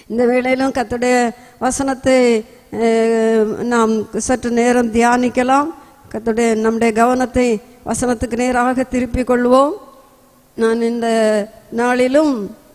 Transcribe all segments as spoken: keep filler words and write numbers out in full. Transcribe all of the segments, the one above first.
இந்த வேளையிலும் கர்த்தருடைய வசனத்தை நாம் சற்று நேரம் தியானிக்கலாம். கர்த்தருடைய நம்முடைய கவனத்தை வசனத்துக்கு நேராக திருப்பிக் கொள்வோம். நான் இந்த நாளிலும்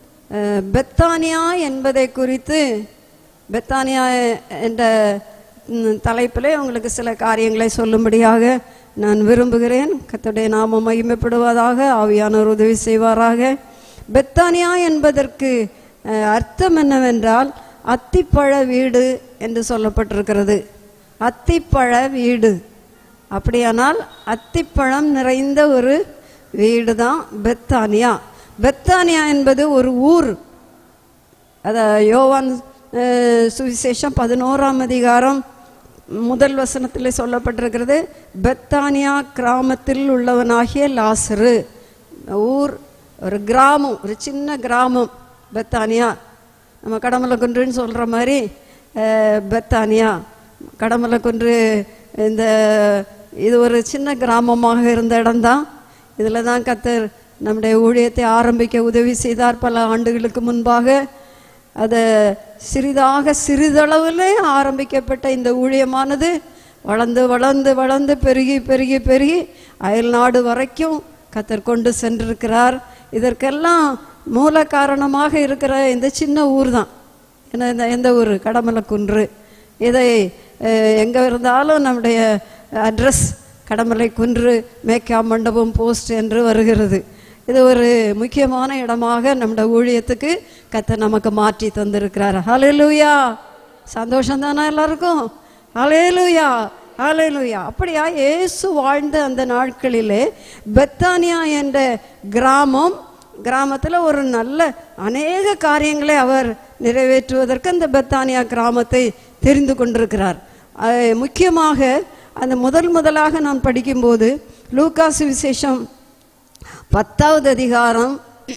பெத்தானியா என்பதை குறித்து, பெத்தானியா என்ற தலைப்பிலே உங்களுக்கு சில காரியங்களை சொல்லும்படியாக நான் விரும்புகிறேன். கர்த்தருடைய நாமம் மகிமைப்படுவதாக, ஆவியானவர் உதவி செய்வாராக. பெத்தானியா என்பதற்கு அர்த்தம் என்னவென்றால் அத்திப்பழ வீடு என்று சொல்லப்பட்டிருக்கிறது. அத்திப்பழ வீடு, அப்படியானால் அத்திப்பழம் நிறைந்த ஒரு வீடு தான் பெத்தானியா. பெத்தானியா என்பது ஒரு ஊர். அத யோவான் சுவிசேஷம் பதினோராம் அதிகாரம் முதல் வசனத்தில் சொல்லப்பட்டிருக்கிறது. பெத்தானியா கிராமத்தில் உள்ளவனாகிய லாசரு. ஊர் ஒரு கிராமம், ஒரு சின்ன கிராமம் பெத்தானியா. நம்ம கடமலைக்குன்றுன்னு சொல்கிற மாதிரி பெத்தானியா, கடமலைக்குன்று இந்த இது ஒரு சின்ன கிராமமாக இருந்த இடம்தான். இதில் தான் கர்த்தர் நம்முடைய ஊழியத்தை ஆரம்பிக்க உதவி செய்தார் பல ஆண்டுகளுக்கு முன்பாக. அதை சிறிதாக சிறிதளவில் ஆரம்பிக்கப்பட்ட இந்த ஊழியமானது வளர்ந்து வளர்ந்து வளர்ந்து பெருகி பெருகி பெருகி அயல் நாடு வரைக்கும் கர்த்தர் கொண்டு சென்றிருக்கிறார். இதற்கெல்லாம் மூல காரணமாக இருக்கிற இந்த சின்ன ஊர் தான். ஏன்னா எந்த ஊர்? கடமலைக்குன்று. இதை எங்கே இருந்தாலும் நம்முடைய அட்ரஸ் கடமலைக்குன்று, மேக்கா மண்டபம் போஸ்ட் என்று வருகிறது. இது ஒரு முக்கியமான இடமாக நம்முடைய ஊழியத்துக்கு கர்த்தர் நமக்கு மாற்றி தந்திருக்கிறார். ஹல்லேலூயா! சந்தோஷம் தானே எல்லாருக்கும்? ஹல்லேலூயா, ஹல்லேலூயா. அப்படியா இயேசு வாழ்ந்த அந்த நாட்களிலே பெத்தானியா என்ற கிராமம், கிராமத்தில் ஒரு நல்ல அநேக காரியங்களை அவர் நிறைவேற்றுவதற்கு அந்த பெத்தானியா கிராமத்தை தெரிந்து கொண்டிருக்கிறார். முக்கியமாக அந்த முதல் முதலாக நான் படிக்கும்போது லூக்கா சுவிசேஷம் பத்தாவது அதிகாரம்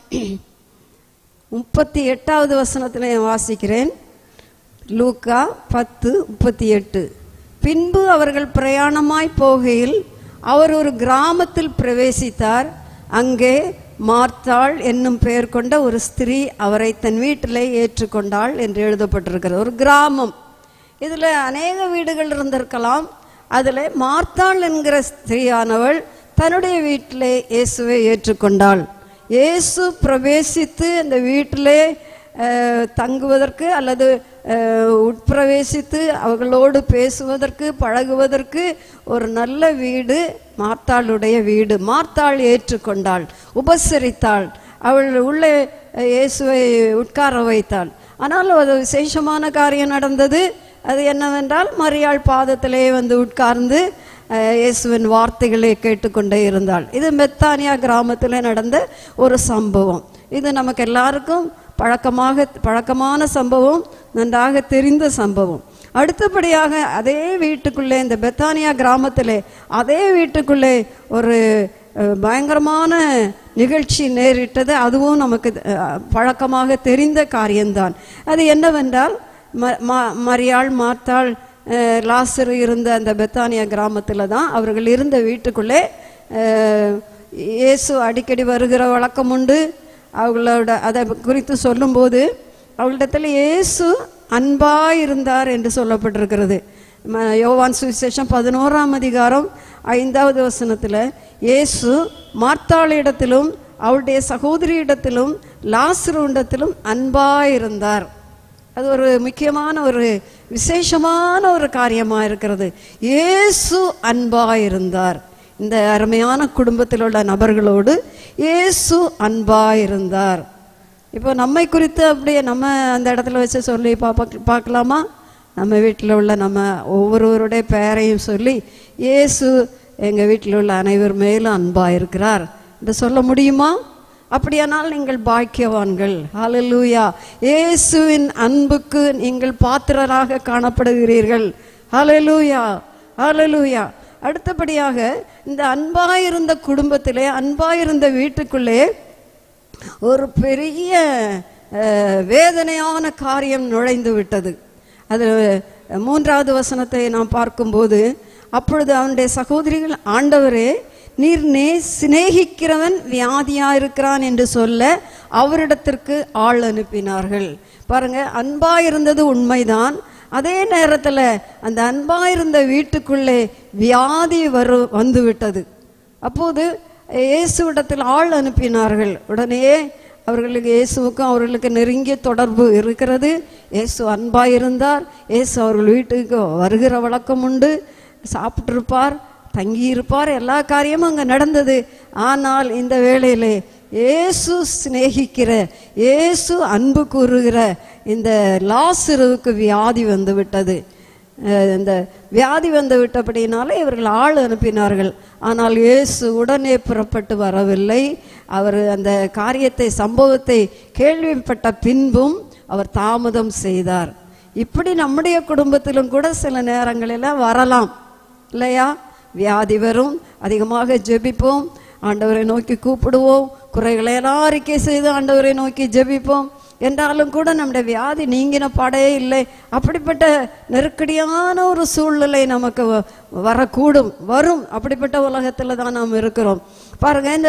முப்பத்தி எட்டாவது வசனத்தில் வாசிக்கிறேன். லூக்கா பத்து முப்பத்தி எட்டு. பின்பு அவர்கள் பிரயாணமாய் போகையில் அவர் ஒரு கிராமத்தில் பிரவேசித்தார். அங்கே மார்த்தாள் என்னும் பெயர் கொண்ட ஒரு ஸ்திரீ அவரை தன் வீட்டிலே ஏற்றுக்கொண்டாள் என்று எழுதப்பட்டிருக்கிறது. ஒரு கிராமம். இதில் அநேக வீடுகள் இருந்திருக்கலாம். அதில் மார்த்தாள் என்கிற ஸ்திரீயானவள் தன்னுடைய வீட்டிலே இயேசுவை ஏற்றுக்கொண்டாள். இயேசு பிரவேசித்து அந்த வீட்டிலே தங்குவதற்கு அல்லது உட்பிரவேசித்து அவர்களோடு பேசுவதற்கு பழகுவதற்கு ஒரு நல்ல வீடு மார்த்தாளுடைய வீடு. மார்த்தாள் ஏற்றுக்கொண்டாள், உபசரித்தாள், அவள் உள்ளே இயேசுவை உட்கார வைத்தாள். ஆனால் ஒரு விசேஷமான காரியம் நடந்தது. அது என்னவென்றால் மரியாள் பாதத்திலே வந்து உட்கார்ந்து இயேசுவின் வார்த்தைகளை கேட்டுக்கொண்டே இருந்தாள். இது பெத்தானியா கிராமத்தில் நடந்த ஒரு சம்பவம். இது நமக்கு எல்லாருக்கும் பழக்கமாக பழக்கமான சம்பவம், நன்றாக தெரிந்த சம்பவம். அடுத்தபடியாக அதே வீட்டுக்குள்ளே, இந்த பெத்தானியா கிராமத்திலே அதே வீட்டுக்குள்ளே ஒரு பயங்கரமான நிகழ்ச்சி நேரிட்டது. அதுவும் நமக்கு பழக்கமாக தெரிந்த காரியம்தான். அது என்னவென்றால் மரியாள், மார்த்தாள், லாசரு இருந்த அந்த பெத்தானியா கிராமத்தில் தான் அவர்கள் இருந்த வீட்டுக்குள்ளே இயேசு அடிக்கடி வருகிற வழக்கம் உண்டு. அவங்களோட அதை குறித்து சொல்லும்போது அவளிடத்தில் இயேசு அன்பாக இருந்தார் என்று சொல்லப்பட்டிருக்கிறது. யோவான் சுவிசேஷம் பதினோராம் அதிகாரம் ஐந்தாவது வசனத்தில் இயேசு மார்த்தாளிடத்திலும் அவளுடைய சகோதரியிடத்திலும் லாசருவிடத்திலும் அன்பாக இருந்தார். அது ஒரு முக்கியமான ஒரு விசேஷமான ஒரு காரியமாக இருக்கிறது. இயேசு அன்பாக இருந்தார். இந்த அருமையான குடும்பத்தில் உள்ள நபர்களோடு இயேசு அன்பாக இருந்தார். இப்போ நம்மை குறித்து அப்படியே நம்ம அந்த இடத்துல வச்சு சொல்லி பார்க்க பார்க்கலாமா? நம்ம வீட்டில் உள்ள நம்ம ஒவ்வொருவருடைய பெயரையும் சொல்லி இயேசு எங்கள் வீட்டில் உள்ள அனைவர் மேலும் அன்பாக இருக்கிறார் என்று சொல்ல முடியுமா? அப்படியானால் நீங்கள் பாக்கியவான்கள். ஹல்லேலூயா! இயேசுவின் அன்புக்கு நீங்கள் பாத்திரராக காணப்படுகிறீர்கள். ஹல்லேலூயா, ஹல்லேலூயா. அடுத்தபடியாக இந்த அன்பாயிருந்த குடும்பத்திலே, அன்பாயிருந்த வீட்டுக்குள்ளே ஒரு பெரிய வேதனையான காரியம் நுழைந்து விட்டது. அது மூன்றாவது வசனத்தை நாம் பார்க்கும்போது, அப்பொழுது அவனுடைய சகோதரிகள், ஆண்டவரே, நீர் நே சிநேகிக்கிறவன் வியாதியா இருக்கிறான் என்று சொல்ல அவரிடத்திற்கு ஆள் அனுப்பினார்கள். பாருங்க, அன்பா இருந்தது உண்மைதான். அதே நேரத்தில் அந்த அன்பா இருந்த வீட்டுக்குள்ளே வியாதி வரு வந்து விட்டது. அப்போது இயேசுவிடத்தில் ஆள் அனுப்பினார்கள். உடனே அவர்களுக்கு இயேசுவுக்கும் அவர்களுக்கு நெருங்கிய தொடர்பு இருக்கிறது. இயேசு அன்பா இருந்தார். இயேசு அவர்கள் வீட்டுக்கு வருகிற வழக்கம் உண்டு. சாப்பிட்டிருப்பார், தங்கியிருப்பார், எல்லா காரியமும் அங்கே நடந்தது. ஆனால் இந்த வேளையிலே இயேசு சிநேகிக்கிற, இயேசு அன்பு கூறுகிற இந்த லாசருவுக்கு வியாதி வந்து விட்டது. இந்த வியாதி வந்து விட்டபடினால இவர்கள் ஆள் அனுப்பினார்கள். ஆனால் இயேசு உடனே புறப்பட்டு வரவில்லை. அவர் அந்த காரியத்தை, சம்பவத்தை கேள்விப்பட்ட பின்பும் அவர் தாமதம் செய்தார். இப்படி நம்முடைய குடும்பத்திலும் கூட சில நேரங்களில் வரலாம் இல்லையா? வியாதி வரும், அதிகமாக ஜெபிப்போம், ஆண்டவரை நோக்கி கூப்பிடுவோம், குறைகளை எல்லாம் அறிக்கை செய்து ஆண்டவரை நோக்கி ஜெபிப்போம். என்றாலும் கூட நம்முடைய வியாதி நீங்கின பாடே இல்லை. அப்படிப்பட்ட நெருக்கடியான ஒரு சூழ்நிலை நமக்கு வரக்கூடும், வரும். அப்படிப்பட்ட உலகத்தில் தான் நாம் இருக்கிறோம். பாருங்க, இந்த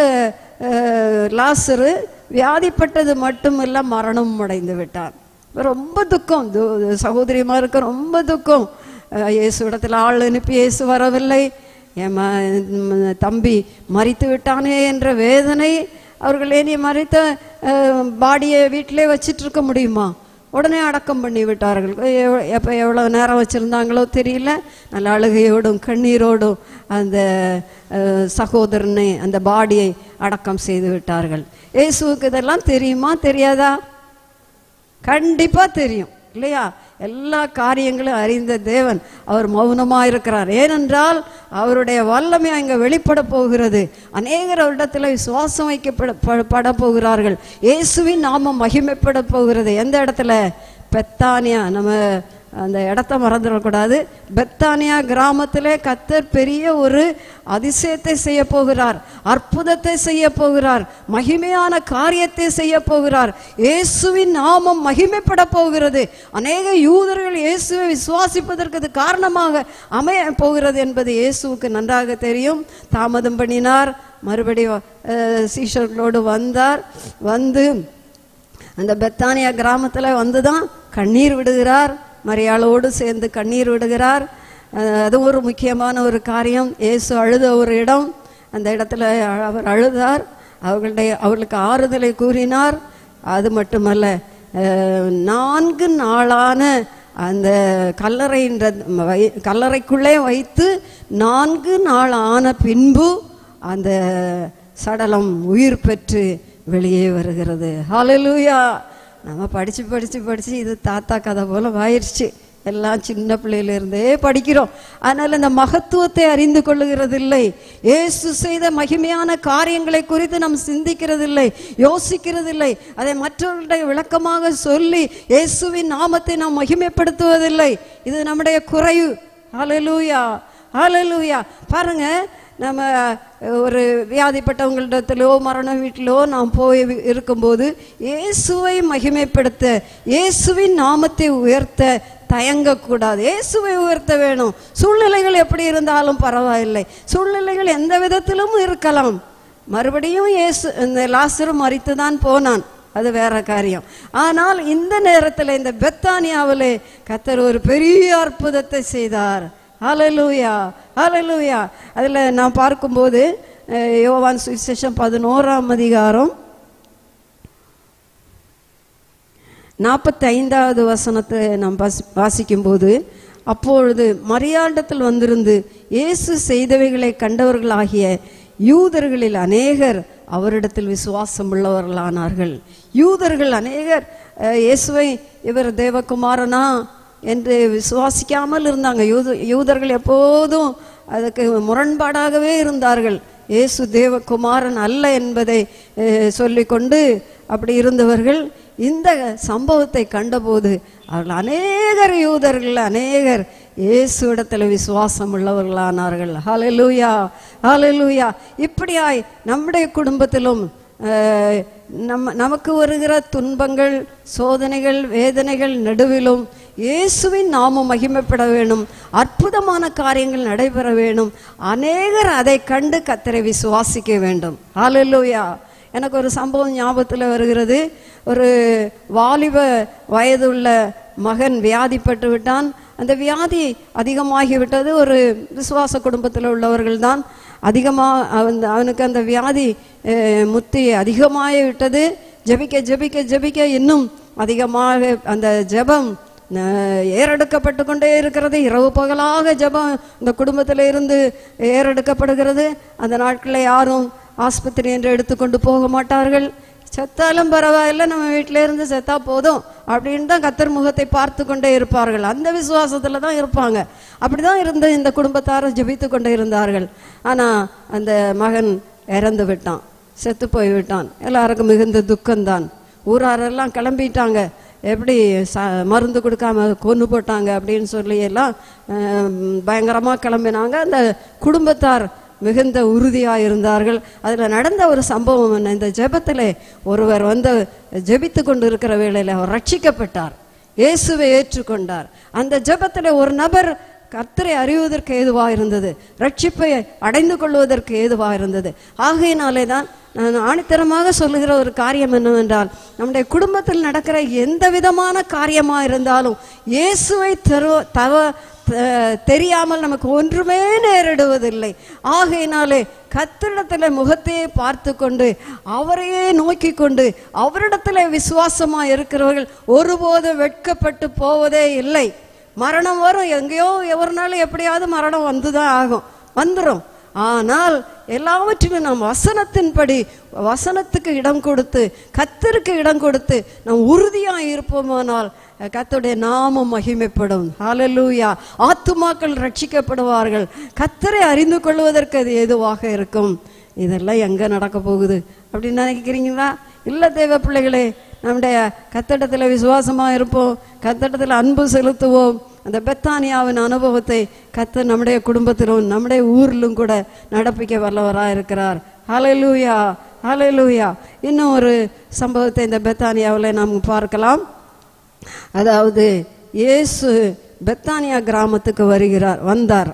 லாசரு வியாதிப்பட்டது மட்டும் இல்லை, மரணம் அடைந்து விட்டார். ரொம்ப துக்கம், சகோதரிமாருக்கு ரொம்ப துக்கம். இயேசு இடத்துல ஆள் அனுப்பி இயேசு வரவில்லை, என் தம்பி மரித்து விட்டானே என்ற வேதனை. அவர்கள் ஏனி மறித்த பாடியை வீட்டிலே வச்சிட்டு இருக்க முடியுமா? உடனே அடக்கம் பண்ணி விட்டார்கள். எப்போ எவ்வளோ நேரம் வச்சுருந்தாங்களோ தெரியல. நல்ல அழுகையோடும் கண்ணீரோடும் அந்த சகோதரனை, அந்த பாடியை அடக்கம் செய்து விட்டார்கள். இயேசுவுக்கு இதெல்லாம் தெரியுமா தெரியாதா? கண்டிப்பாக தெரியும் இல்லையா? எல்லா காரியங்களும் அறிந்த தேவன் அவர் மௌனமாக இருக்கிறார். ஏனென்றால் அவருடைய வல்லமை அங்கே வெளிப்பட போகிறது. அநேகர் அவரிடத்தில் விசுவாசம் வைக்கப்பட பட போகிறார்கள். இயேசுவின் நாமம் மகிமைப்பட போகிறது. எந்த இடத்துல? பெத்தானியா. நம்ம அந்த இடத்த மறந்துடக்கூடாது. பெத்தானியா கிராமத்திலே கர்த்தர் பெரிய ஒரு அதிசயத்தை செய்ய போகிறார், அற்புதத்தை செய்ய போகிறார், மகிமையான காரியத்தை செய்ய போகிறார். இயேசுவின் நாமம் மகிமைப்பட போகிறது. அநேக யூதர்கள் இயேசுவை விசுவாசிப்பதற்கு அது காரணமாக அமைய போகிறது என்பது இயேசுவுக்கு நன்றாக தெரியும். தாமதம் பண்ணினார். மறுபடியும் சீஷர்களோடு வந்தார். வந்து அந்த பெத்தானியா கிராமத்தில் வந்து தான் கண்ணீர் விடுகிறார். மரியாளோடு சேர்ந்து கண்ணீர் விடுகிறார். அது ஒரு முக்கியமான ஒரு காரியம். இயேசு அழுத ஒரு இடம். அந்த இடத்துல அவர் அழுதார். அவர்களுடைய அவர்களுக்கு ஆறுதலை கூறினார். அது மட்டுமல்ல, நான்கு நாளான அந்த கல்லறைன்ற கல்லறைக்குள்ளே வைத்து நான்கு நாள் ஆன பின்பு அந்த சடலம் உயிர் பெற்று வெளியே வருகிறது. ஹல்லேலூயா. நம்ம படித்து படித்து படித்து இது தாத்தா கதை போல் ஆயிடுச்சு. எல்லாம் சின்ன பிள்ளையிலிருந்தே படிக்கிறோம். அதனால் இந்த மகத்துவத்தை அறிந்து கொள்ளுகிறதில்லை. இயேசு செய்த மகிமையான காரியங்களை குறித்து நாம் சிந்திக்கிறதில்லை, யோசிக்கிறதில்லை. அதை மற்றவர்களுடைய விளக்கமாக சொல்லி இயேசுவின் நாமத்தை நாம் மகிமைப்படுத்துவதில்லை. இது நம்முடைய குறைவு. ஹல்லேலூயா, ஹல்லேலூயா. பாருங்க, நம்ம ஒரு வியாதிப்பட்டவங்களிடத்திலோ மரண வீட்டிலோ நாம் போய் இருக்கும்போது இயேசுவை மகிமைப்படுத்த, இயேசுவின் நாமத்தை உயர்த்த தயங்கக்கூடாது. இயேசுவை உயர்த்த வேணும். சூழ்நிலைகள் எப்படி இருந்தாலும் பரவாயில்லை, சூழ்நிலைகள் எந்த விதத்திலும் இருக்கலாம். மறுபடியும் இயேசு இந்த லாசரு மரித்து தான் போனான், அது வேற காரியம். ஆனால் இந்த நேரத்தில் இந்த பெத்தானியாவிலே கர்த்தர் ஒரு பெரிய அற்புதத்தை செய்தார். ஹல்லேலூயா, ஹல்லேலூயா. அதில் நான் பார்க்கும்போது யோவான் சுவிசேஷம் பதினோராம் அதிகாரம் நாற்பத்தி ஐந்தாவது வசனத்தை நாம் வாசிக்கும்போது, அப்பொழுது மரியாளிடத்தில் வந்திருந்து இயேசு செய்தவைகளை கண்டவர்களாகிய யூதர்களில் அநேகர் அவரிடத்தில் விசுவாசம் உள்ளவர்களானார்கள். யூதர்கள் அநேகர் இயேசுவை இவர் தேவகுமாரனா என்று விசுவாசிக்காமல் இருந்தாங்க. யூத யூதர்கள் எப்போதும் அதுக்கு முரண்பாடாகவே இருந்தார்கள். இயேசு தேவகுமாரன் அல்ல என்பதை சொல்லிக்கொண்டு அப்படி இருந்தவர்கள் இந்த சம்பவத்தை கண்டபோது அவர்கள் அநேகர் யூதர்கள் அநேகர் இயேசு இடத்துல விசுவாசம் உள்ளவர்களானார்கள். ஹல்லேலூயா, ஹல்லேலூயா. இப்படியாய் நம்முடைய குடும்பத்திலும் நம்ம நமக்கு வருகிற துன்பங்கள், சோதனைகள், வேதனைகள் நடுவிலும் இயேசுவின் நாமம் மகிமைப்பட வேணும், அற்புதமான காரியங்கள் நடைபெற வேணும். அநேகர் அதை கண்டு கர்த்தரை விசுவாசிக்க வேண்டும். ஹல்லேலூயா. எனக்கு ஒரு சம்பவம் ஞாபகத்தில் வருகிறது. ஒரு வாலிப வயதுள்ள மகன் வியாதிப்பட்டு விட்டான். அந்த வியாதி அதிகமாகிவிட்டது. ஒரு விசுவாச குடும்பத்தில் உள்ளவர்கள் தான் அதிகமாக அவன் அவனுக்கு அந்த வியாதி முத்தி அதிகமாகி விட்டது. ஜெபிக்க ஜெபிக்க ஜெபிக்க இன்னும் அதிகமாக அந்த ஜெபம் ஏறெடுக்கப்பட்டு கொண்டே இருக்கிறது. இரவு பகலாக ஜெபம் இந்த குடும்பத்தில் இருந்து ஏறெடுக்கப்படுகிறது. அந்த நாட்களில் யாரும் ஆஸ்பத்திரி என்று எடுத்துக்கொண்டு போக மாட்டார்கள். செத்தாலும் பரவாயில்லை, நம்ம வீட்டில இருந்து செத்தா போதும் அப்படின்னு தான் கர்த்தர் முகத்தை பார்த்து கொண்டே இருப்பார்கள். அந்த விசுவாசத்துல தான் இருப்பாங்க. அப்படிதான் இருந்த இந்த குடும்பத்தாரும் ஜெபித்து கொண்டே இருந்தார்கள். ஆனா அந்த மகன் இறந்து விட்டான், செத்து போய் விட்டான். எல்லாருக்கும் மிகுந்த துக்கம்தான். ஊராரெல்லாம் கிளம்பிட்டாங்க. எப்படி ச மருந்து கொடுக்காம கொன்று போட்டாங்க அப்படின்னு சொல்லி எல்லாம் பயங்கரமாக கிளம்பினாங்க. அந்த குடும்பத்தார் மிகுந்த உறுதியாக இருந்தார்கள். அதில் நடந்த ஒரு சம்பவம் என்ன, இந்த ஜெபத்தில் ஒருவர் வந்து ஜெபித்து கொண்டு இருக்கிற வேளையில் அவர் ரட்சிக்கப்பட்டார், இயேசுவை ஏற்றுக்கொண்டார். அந்த ஜெபத்தில் ஒரு நபர் கர்த்தரை அறிவதற்கு ஏதுவாக இருந்தது, ரட்சிப்பை அடைந்து கொள்வதற்கு ஏதுவாக இருந்தது. ஆகையினாலே தான் நான் ஆணித்தரமாக சொல்லுகிற ஒரு காரியம் என்னவென்றால், நம்முடைய குடும்பத்தில் நடக்கிற எந்த விதமான காரியமாக இருந்தாலும் இயேசுவை தரு தவ தெரியாமல் நமக்கு ஒன்றுமே நேரிடுவதில்லை. ஆகையினாலே கர்த்தரிடத்துல முகத்தையே பார்த்து கொண்டு அவரையே நோக்கி கொண்டு அவரிடத்துல விசுவாசமா இருக்கிறவர்கள் ஒருபோதும் வெட்கப்பட்டு போவதே இல்லை. மரணம் வரும், எங்கேயோ எவருனாலும் எப்படியாவது மரணம் வந்துதான் ஆகும், வந்துடும். ஆனால் எல்லாவற்றிலும் நாம் வசனத்தின்படி வசனத்துக்கு இடம் கொடுத்து கர்த்தருக்கு இடம் கொடுத்து நாம் உறுதியாக இருப்போமானால் கர்த்தருடைய நாமம் மகிமைப்படும். ஹல்லேலூயா. ஆத்துமாக்கள் ரட்சிக்கப்படுவார்கள். கர்த்தரை அறிந்து கொள்வதற்கு அது ஏதுவாக இருக்கும். இதெல்லாம் எங்கே நடக்க போகுது அப்படின்னு நினைக்கிறீங்களா? இல்லை தேவ பிள்ளைகளே, நம்முடைய கர்த்தரிடத்தில் விசுவாசமாக இருப்போம், கர்த்தரிடத்தில் அன்பு செலுத்துவோம். அந்த பெத்தானியாவின் அனுபவத்தை கர்த்தர் நம்முடைய குடும்பத்திலும் நம்முடைய ஊரிலும் கூட நடப்பிக்க வல்லவராக இருக்கிறார். ஹல்லேலூயா, ஹல்லேலூயா. இன்னும் ஒரு சம்பவத்தை இந்த பெத்தானியாவில் நாம் பார்க்கலாம். அதாவது இயேசு பெத்தானியா கிராமத்துக்கு வருகிறார் வந்தார்.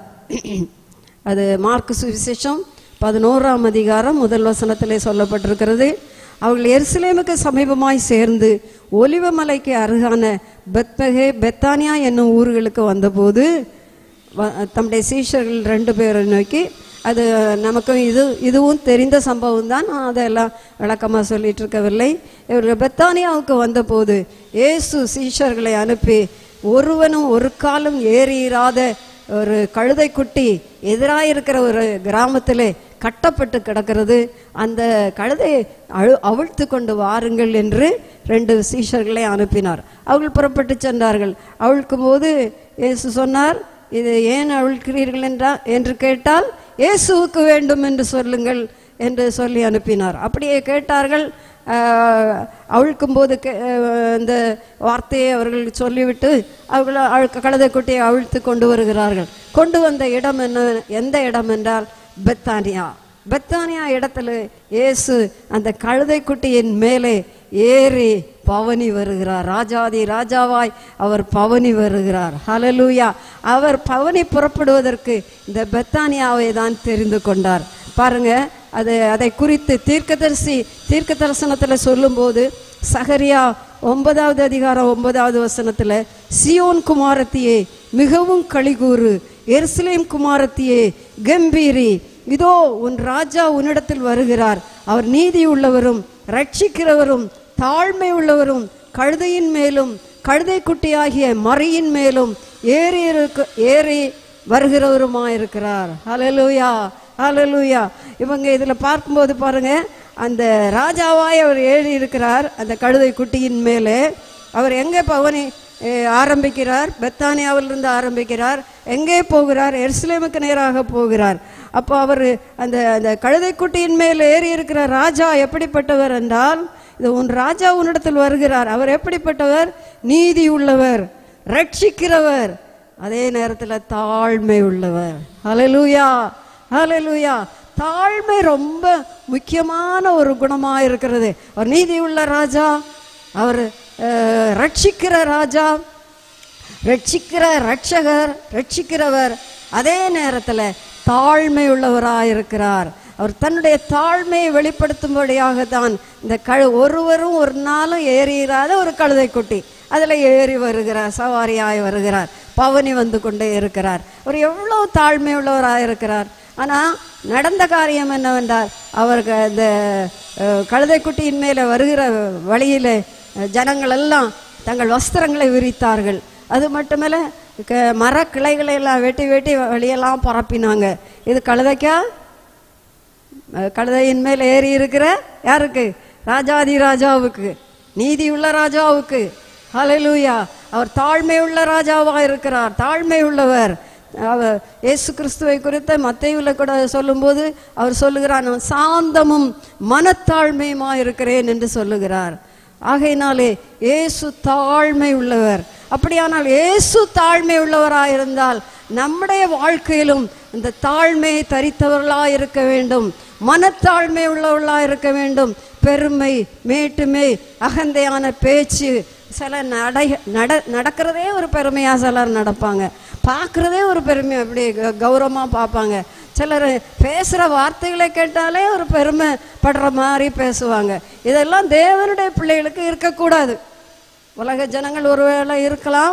அது மார்க்கு சுவிசேஷம் பதினோராம் அதிகாரம் முதல் வசனத்திலே சொல்லப்பட்டிருக்கிறது. அவர்கள் எருசலேமுக்கு சமீபமாய் சேர்ந்து ஒலிவமலைக்கு அருகான பெத்பகே பெத்தானியா என்னும் ஊர்களுக்கு வந்தபோது தம்முடைய சீஷர்கள் ரெண்டு பேரை நோக்கி, அது நமக்கும் இது இதுவும் தெரிந்த சம்பவம் தான், நான் அதெல்லாம் விளக்கமாக சொல்லிட்டு இருக்கவில்லை. இவர்கள் பெத்தானியாவுக்கு வந்தபோது இயேசு சீஷர்களை அனுப்பி, ஒருவனும் ஒரு காலம் ஏறியிராத ஒரு கழுதை குட்டி எதிராயிருக்கிற ஒரு கிராமத்திலே கட்டப்பட்டு கிடக்கிறது, அந்த கழுதை அழு அவிழ்த்து கொண்டு வாருங்கள் என்று ரெண்டு சீஷர்களை அனுப்பினார். அவர்கள் புறப்பட்டு சென்றார்கள். அவிழ்க்கும் போது இயேசு சொன்னார், இது ஏன் அவிழ்க்கிறீர்கள் என்றா என்று கேட்டால், இயேசுவுக்கு வேண்டும் என்று சொல்லுங்கள் என்று சொல்லி அனுப்பினார். அப்படியே கேட்டார்கள். அவிழ்க்கும் போது இந்த வார்த்தையை அவர்கள் சொல்லிவிட்டு அவர்கள் அழுக்க கழுதை குட்டியை அவிழ்த்து கொண்டு வருகிறார்கள். கொண்டு வந்த இடம் என்ன, எந்த இடம் என்றால் பெத்தானியா. பெத்தானியா இடத்துல இயேசு அந்த கழுதை குட்டியின் மேலே ஏறி பவனி வருகிறார். ராஜாதி ராஜாவாய் அவர் பவனி வருகிறார். ஹல்லேலூயா. அவர் பவனி புறப்படுவதற்கு இந்த பெத்தானியாவை தான் தெரிந்து கொண்டார். பாருங்க, அது அதை குறித்து தீர்க்கதரிசி தீர்க்க தரிசனத்தில் சொல்லும்போது சகரியா ஒன்பதாவது அதிகாரம் ஒன்பதாவது வசனத்தில், சியோன் குமாரத்தியே மிகவும் களிகூறு, எருசலேம் குமாரத்தியே கம்பீரி, இதோ உன் ராஜா உன்னிடத்தில் வருகிறார், அவர் நீதி உள்ளவரும் ரட்சிக்கிறவரும் தாழ்மை உள்ளவரும் கழுதையின் மேலும் கழுதை குட்டியாகிய மறையின் மேலும் ஏறி ஏறி வருகிறவருமாயிருக்கிறார். ஹல்லேலூயா, ஹல்லேலூயா. இவங்க இதில் பார்க்கும்போது பாருங்க, அந்த ராஜாவாய் அவர் ஏறி இருக்கிறார் அந்த கழுதை குட்டியின் மேலே. அவர் எங்கே பவனி ஆரம்பிக்கிறார்? பெத்தானியாவிலிருந்து ஆரம்பிக்கிறார். எங்கே போகிறார்? எருசலேமுக்கு நேராக போகிறார். அப்போ அவர் அந்த அந்த கழுதை குட்டியின் மேல் ஏறி இருக்கிற ராஜா எப்படிப்பட்டவர் என்றால், இது உன் ராஜா உன்னிடத்தில் வருகிறார். அவர் எப்படிப்பட்டவர்? நீதி உள்ளவர், ரட்சிக்கிறவர், அதே நேரத்தில் தாழ்மை உள்ளவர். ஹல்லேலூயா, ஹல்லேலூயா. தாழ்மை ரொம்ப முக்கியமான ஒரு குணமாக இருக்கிறது. அவர் நீதி உள்ள ராஜா, அவர் ரட்சிக்கிற ராஜா, ரட்சிக்கிற ரட்சகர், ரட்சிக்கிறவர், அதே நேரத்தில் தாழ்மை உள்ளவராக இருக்கிறார். அவர் தன்னுடைய தாழ்மையை வெளிப்படுத்தும்படியாகத்தான் இந்த கழு ஒருவரும் ஒரு நாளும் ஏறியிராத ஒரு கழுதை குட்டி அதில் ஏறி வருகிறார், சவாரியாய் வருகிறார், பவனி வந்து கொண்டே இருக்கிறார். அவர் எவ்வளோ தாழ்மை உள்ளவராக இருக்கிறார். ஆனால் நடந்த காரியம் என்னவென்றால், அவருக்கு இந்த கழுதைக்குட்டியின் மேலே வருகிற வழியில் ஜனங்கள் எல்லாம் தங்கள் வஸ்திரங்களை விரித்தார்கள். அது மட்டுமல்ல க மர கிளைகளை எல்லாம் வெட்டி வெட்டி வழியெல்லாம் பரப்பினாங்க. இது கழுதைக்கா? கழுதையின் மேல் ஏறி இருக்கிற யாருக்கு? ராஜாதி ராஜாவுக்கு, நீதி உள்ள ராஜாவுக்கு. ஹல்லேலூயா! அவர் தாழ்மை உள்ள ராஜாவாக இருக்கிறார், தாழ்மை உள்ளவர். அவர் இயேசு கிறிஸ்துவை குறித்த மத்தேயுல கூட சொல்லும்போது அவர் சொல்லுகிறார், நான் சாந்தமும் மனத்தாழ்மையுமா இருக்கிறேன் என்று சொல்லுகிறார். ஆகையினாலே இயேசு தாழ்மை உள்ளவர். அப்படியானால் இயேசு தாழ்மை உள்ளவராக இருந்தால் நம்முடைய வாழ்க்கையிலும் இந்த தாழ்மையை தரித்தவர்களாக இருக்க வேண்டும், மனத்தாழ்மை உள்ளவர்களாக இருக்க வேண்டும். பெருமை, மேட்டுமை, அகந்தையான பேச்சு, சில நடை நட நடக்கிறதே ஒரு பெருமையாக சிலர் நடப்பாங்க, பார்க்குறதே ஒரு பெருமை, அப்படி கௌரவமாக பார்ப்பாங்க. சிலர் பேசுகிற வார்த்தைகளை கேட்டாலே ஒரு பெருமைப்படுற மாதிரி பேசுவாங்க. இதெல்லாம் தேவனுடைய பிள்ளைகளுக்கு இருக்கக்கூடாது. உலக ஜனங்கள் ஒருவேளை இருக்கலாம்,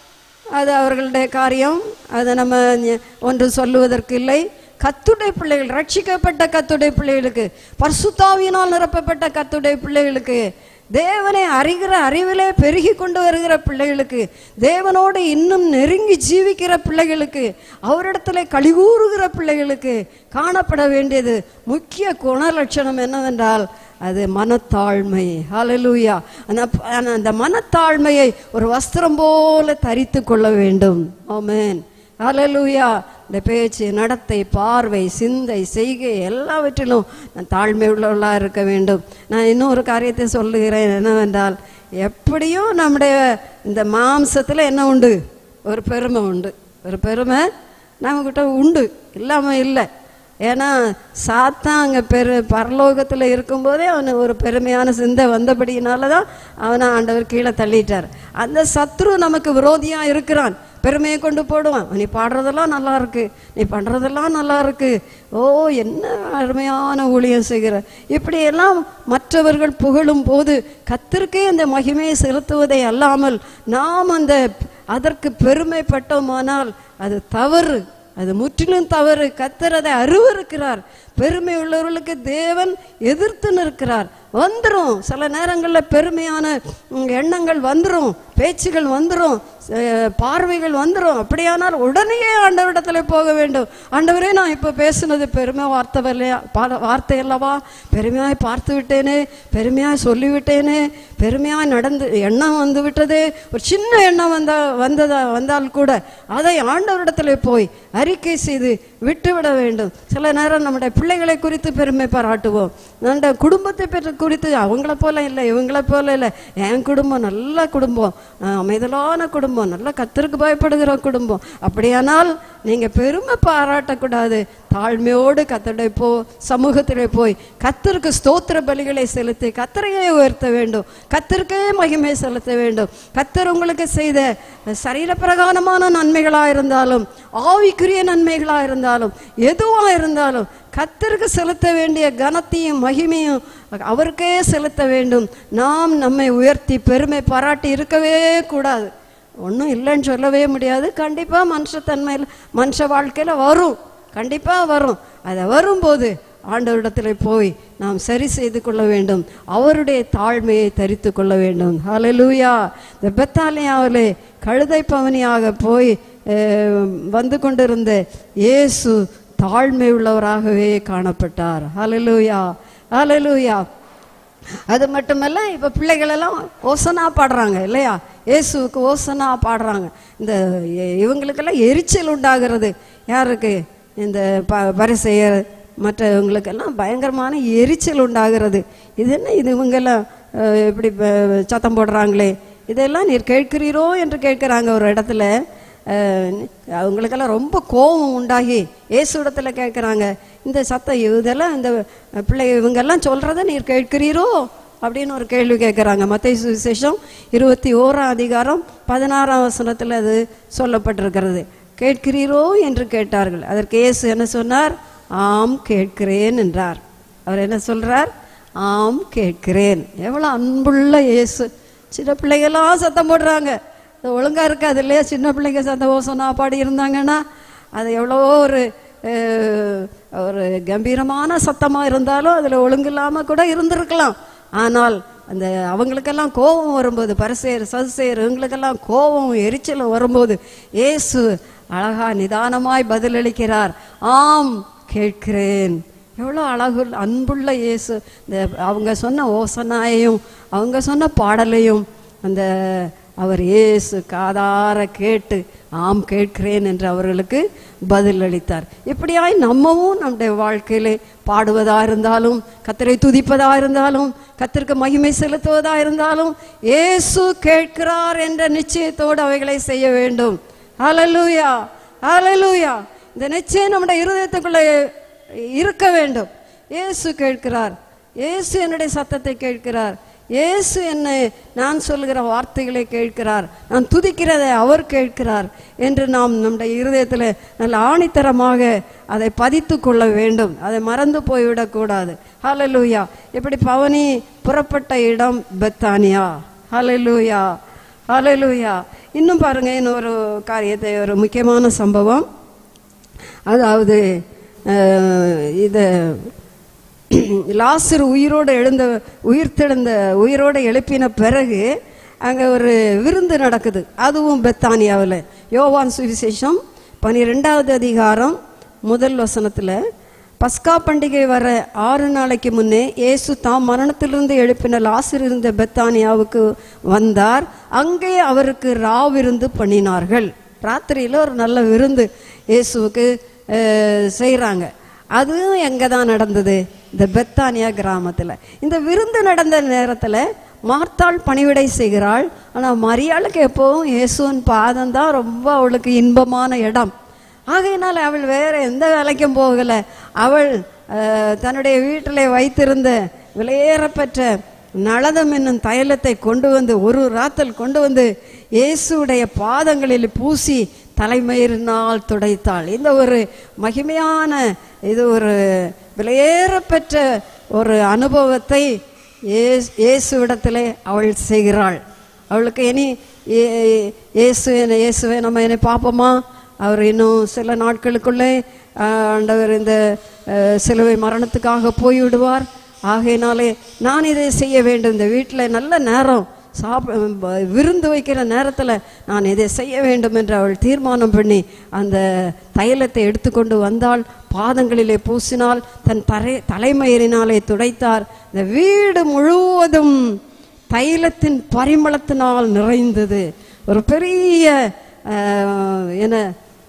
அது அவர்களுடைய காரியம், அதை நம்ம ஒன்று சொல்லுவதற்கு இல்லை. கர்த்தருடைய பிள்ளைகள், ரட்சிக்கப்பட்ட கர்த்தருடைய பிள்ளைகளுக்கு, பரிசுத்தாவியினால் நிரப்பப்பட்ட கர்த்தருடைய பிள்ளைகளுக்கு, தேவனை அறிகிற அறிவிலே பெருகி கொண்டு வருகிற பிள்ளைகளுக்கு, தேவனோடு இன்னும் நெருங்கி ஜீவிக்கிற பிள்ளைகளுக்கு, அவரிடத்துல கழிகூறுகிற பிள்ளைகளுக்கு காணப்பட வேண்டியது முக்கிய குணலட்சணம் என்னவென்றால் அது மனத்தாழ்மை. ஹல்லேலூயா! அந்த அந்த மனத்தாழ்மையை ஒரு வஸ்திரம் போல தரித்து கொள்ள வேண்டும். ஆமென். ஹல்லேலூயா! இந்த பேச்சு, நடத்தை, பார்வை, சிந்தை, செய்கை எல்லாவற்றிலும் நான் தாழ்மை உள்ளவர்களாக இருக்க வேண்டும். நான் இன்னொரு காரியத்தை சொல்லுகிறேன் என்னவென்றால், எப்படியும் நம்முடைய இந்த மாம்சத்தில் என்ன உண்டு? ஒரு பெருமை உண்டு. ஒரு பெருமை நம்மக்கிட்ட உண்டு, இல்லாமல் இல்லை. ஏன்னா சாத்தான் அங்கே பெரு பரலோகத்தில் இருக்கும்போதே அவனு ஒரு பெருமையான சிந்தை வந்தபடியினால தான் அவனை ஆண்டவர் கீழே தள்ளிட்டார். அந்த சத்ரு நமக்கு விரோதியாக இருக்கிறான், பெருமையை கொண்டு போடுவான். நீ பாடுறதெல்லாம் நல்லா இருக்கு, நீ பண்ணுறதெல்லாம் நல்லா இருக்கு, ஓ என்ன அருமையான ஊழியம் செய்கிற, இப்படியெல்லாம் மற்றவர்கள் புகழும் போது கர்த்தருக்கே அந்த மகிமையை செலுத்துவதை அல்லாமல் நாம் அந்த அதற்கு பெருமைப்பட்டோமானால் அது தவறு, அது முற்றிலும் தவறு. கர்த்தர் அதை அருவருக்கிறார். பெருமை உள்ளவர்களுக்கு தேவன் எதிர்த்து நிற்கிறார். வந்துடும், சில நேரங்களில் பெருமையான எண்ணங்கள் வந்துடும், பேச்சுகள் வந்துடும், பார்வைகள் வந்துடும். அப்படியானால் உடனே ஆண்டவரிடத்தில் போக வேண்டும். ஆண்டவரே, நான் இப்போ பேசுனது பெருமை வார்த்தை இல்லையா, வார்த்தை அல்லவா, பெருமையாய் பார்த்து விட்டேனே, பெருமையாய் சொல்லிவிட்டேனே, பெருமையாய் நடந்து எண்ணம் வந்து விட்டது, ஒரு சின்ன எண்ணம் வந்தா வந்ததா வந்தால் கூட அதை ஆண்டவரிடத்தில் போய் அறிக்கை செய்து விட்டுவிட வேண்டும். சில நேரம் நம்முடைய பிள்ளைகளை குறித்து பெருமை பாராட்டுவோம், நம்முடைய குடும்பத்தை பற்றி குறித்து அவங்கள போல இல்லை, இவங்கள போல இல்லை, என் குடும்பம் நல்ல குடும்பம், அமைதலான குடும்பம், நல்ல கர்த்தருக்கு பயப்படுகிற குடும்பம். அப்படியானால் நீங்கள் பெருமை பாராட்டக்கூடாது. தாழ்மையோடு கர்த்தருடைய போ சமூகத்திலே போய் கர்த்தருக்கு ஸ்தோத்திர பலிகளை செலுத்தி கர்த்தரையே உயர்த்த வேண்டும், கர்த்தருக்கே மகிமை செலுத்த வேண்டும். கர்த்தர் உங்களுக்கு செய்த சரீர பிரகாரமான நன்மைகளாக இருந்தாலும், ஆவிக்குரிய நன்மைகளாக இருந்தாலும், எதுவாக இருந்தாலும் கர்த்தருக்கு செலுத்த வேண்டிய கனத்தையும் மகிமையும் அவருக்கே செலுத்த வேண்டும். நாம் நம்மை உயர்த்தி பெருமை பாராட்டி இருக்கவே கூடாது. ஒன்றும் இல்லைன்னு சொல்லவே முடியாது. கண்டிப்பாக மனுஷத்தன்மையில் மனுஷ வாழ்க்கையில் வரும், கண்டிப்பாக வரும். அதை வரும்போது ஆண்டவரிடத்தில் போய் நாம் சரி செய்து கொள்ள வேண்டும், அவருடைய தாழ்மையை தரித்து கொள்ள வேண்டும். ஹல்லேலூயா! இந்த பெத்தானியாவிலே கழுதை பவனியாக போய் வந்து கொண்டிருந்த இயேசு தாழ்மை உள்ளவராகவே காணப்பட்டார். ஹல்லேலூயா! ஹல்லேலூயா! அது மட்டுமல்ல, இப்போ பிள்ளைகளெல்லாம் ஓசனா பாடுறாங்க இல்லையா, இயேசுவுக்கு ஓசனா பாடுறாங்க. இந்த இவங்களுக்கெல்லாம் எரிச்சல் உண்டாகிறது. யாருக்கு? இந்த ப பரிசேயர் மற்றவங்களுக்கெல்லாம் பயங்கரமான எரிச்சல் உண்டாகிறது. இது என்ன இது, இவங்கெல்லாம் இப்படி சத்தம் போடுறாங்களே, இதெல்லாம் நீர் கேட்கிறீரோ என்று கேட்குறாங்க ஒரு இடத்துல. அவங்களுக்கெல்லாம் ரொம்ப கோபம் உண்டாகி இயேசு இடத்துல கேட்குறாங்க, இந்த சத்தம் இதெல்லாம் இந்த பிள்ளை இவங்கெல்லாம் சொல்கிறத நீர் கேட்கிறீரோ அப்படின்னு ஒரு கேள்வி கேட்குறாங்க. மத்தேயு சுவிசேஷம் இருபத்தி ஓராம் அதிகாரம் பதினாறாம் வசனத்தில் அது சொல்லப்பட்டிருக்கிறது. கேட்கிறீரோ என்று கேட்டார்கள். அதற்கு இயேசு என்ன சொன்னார்? ஆம் கேட்கிறேன் என்றார். அவர் என்ன சொல்றார்? ஆம் கேட்கிறேன். எவ்வளோ அன்புள்ள இயேசு. சின்ன பிள்ளைகளாம் சத்தம் போடுறாங்க, அது ஒழுங்கா இருக்காது இல்லையா? சின்ன பிள்ளைங்க சத்தம் ஓசனா பாடி இருந்தாங்கன்னா அது எவ்வளோ ஒரு ஒரு கம்பீரமான சத்தமாக இருந்தாலும் அதில் ஒழுங்கு இல்லாமல் கூட இருந்திருக்கலாம். ஆனால் அந்த அவங்களுக்கெல்லாம் கோபம் வரும்போது, பரிசேயர் சதுசேயர் இவங்களுக்கெல்லாம் கோபம் எரிச்சலும் வரும்போது இயேசு அழகா நிதானமாய் பதிலளிக்கிறார், ஆம் கேட்கிறேன். எவ்வளோ அழகு அன்புள்ள இயேசு. இந்த அவங்க சொன்ன ஓசனாயையும் அவங்க சொன்ன பாடலையும் அந்த அவர் இயேசு காதார கேட்டு ஆம் கேட்கிறேன் என்று அவர்களுக்கு பதில் அளித்தார். இப்படியாய் நம்மவும் நம்முடைய வாழ்க்கையிலே பாடுவதா இருந்தாலும், கர்த்தரை துதிப்பதா இருந்தாலும், கர்த்தருக்கு மகிமை செலுத்துவதா இருந்தாலும் இயேசு கேட்கிறார் என்ற நிச்சயத்தோடு அவைகளை செய்ய வேண்டும். ஹல்லேலூயா, ஹல்லேலூயா. இந்த நிச்சயம் நம்முடைய இருதயத்துக்குள்ளே இருக்க வேண்டும். இயேசு கேட்கிறார், இயேசு என்னுடைய சத்தத்தை கேட்கிறார், இயேசு என்னை நான் சொல்லுகிற வார்த்தைகளை கேட்கிறார், நான் துதிக்கிறதை அவர் கேட்கிறார் என்று நாம் நம்முடைய இருதயத்தில் நல்ல ஆணித்தரமாக அதை பதித்து கொள்ள வேண்டும். அதை மறந்து போய்விடக்கூடாது. ஹல்லேலூயா. இப்படி பவனி புறப்பட்ட இடம் பெத்தானியா. ஹல்லேலூயா, ஹல்லேலூயா. இன்னும் பாருங்க, இன்னொரு காரியத்தை, ஒரு முக்கியமான சம்பவம். அதாவது இதை லாசர் உயிரோடு எழுந்த உயிர்த்தெழுந்த உயிரோடு எழுப்பின பிறகு அங்கே ஒரு விருந்து நடக்குது, அதுவும் பெத்தானியாவில். யோவான் சுவிசேஷம் பனிரெண்டாவது அதிகாரம் முதல் வசனத்தில், பஸ்கா பண்டிகை வர ஆறு நாளைக்கு முன்னே இயேசு தாம் மரணத்திலிருந்து எழுப்பின லாசர் இருந்த பெத்தானியாவுக்கு வந்தார். அங்கே அவருக்கு ராவிருந்து பண்ணினார்கள். ராத்திரியில் ஒரு நல்ல விருந்து இயேசுவுக்கு செய்கிறாங்க. அதுவும் எங்கே தான் நடந்தது? இந்த பெத்தானியா கிராமத்தில். இந்த விருந்து நடந்த நேரத்தில் மார்த்தாள் பணிவிடை செய்கிறாள். ஆனால் மரியாளுக்கு எப்போவும் இயேசுவின் பாதம் தான் ரொம்ப அவளுக்கு இன்பமான இடம். ஆகையினால் அவள் வேறு எந்த வேலைக்கும் போகலை. அவள் தன்னுடைய வீட்டில் வைத்திருந்த விலையேறப்பெற்ற நளதம் என்னும் தைலத்தை கொண்டு வந்து ஒரு ராத்தல் கொண்டு வந்து இயேசுடைய பாதங்களில் பூசி தலைமயிரினால் துடைத்தாள். இந்த ஒரு மகிமையான, இது ஒரு விலையேறப்பெற்ற ஒரு அனுபவத்தை இயேசுவிடத்திலே அவள் செய்கிறாள். அவளுக்கு இனி இயேசு என்ன இயேசுவை நம்ம என்னை பார்ப்போமா? அவர் இன்னும் சில நாட்களுக்குள்ளே ஆண்டவர் இந்த சிலுவை மரணத்துக்காக போய்விடுவார். ஆகையினாலே நான் இதை செய்ய வேண்டும். இந்த வீட்டில் நல்ல நேரம் சாப்ப விருந்து வைக்கிற நேரத்தில் நான் இதை செய்ய வேண்டும் என்று அவள் தீர்மானம் பண்ணி அந்த தைலத்தை எடுத்துக்கொண்டு வந்தாள். பாதங்களிலே பூசினால், தன் தரை தலைமயிரினாலே துடைத்தார். இந்த வீடு முழுவதும் தைலத்தின் பரிமளத்தினால் நிறைந்தது. ஒரு பெரிய என்ன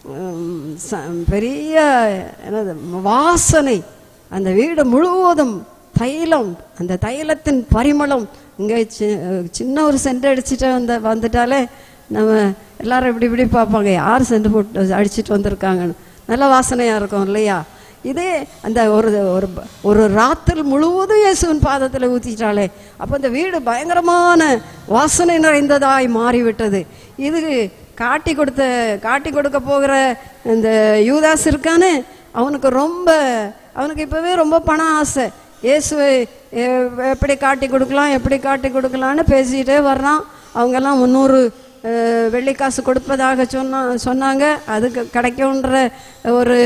பெரிய என்னது வாசனை, அந்த வீடு முழுவதும் தைலம், அந்த தைலத்தின் பரிமளம். இங்கே சி சின்ன ஒரு சென்ட் அடிச்சுட்டு வந்த வந்துட்டாலே நம்ம எல்லாரும் இப்படி இப்படி பார்ப்பாங்க, யார் சென்ட் போட்டு அடிச்சுட்டு வந்திருக்காங்கன்னு. நல்ல வாசனையாக இருக்கும் இல்லையா? இதே அந்த ஒரு ஒரு ஒரு ராத்திரி முழுவதும் இயேசுவின் பாதத்தில் ஊற்றிட்டாலே, அப்போ இந்த வீடு பயங்கரமான வாசனை நிறைந்ததாய் மாறிவிட்டது. இது காட்டி கொடுத்த காட்டி கொடுக்க போகிற இந்த யூதாஸ் இருக்கானே, அவனுக்கு ரொம்ப அவனுக்கு இப்போவே ரொம்ப பண ஆசை. இயேசுவை எப்படி காட்டி கொடுக்கலாம் எப்படி காட்டி கொடுக்கலான்னு பேசிகிட்டே வர்றான். அவங்கெல்லாம் முந்நூறு வெள்ளிக்காசு கொடுப்பதாக சொன்னா சொன்னாங்க அதுக்கு கிடைக்கும்ன்ற ஒரு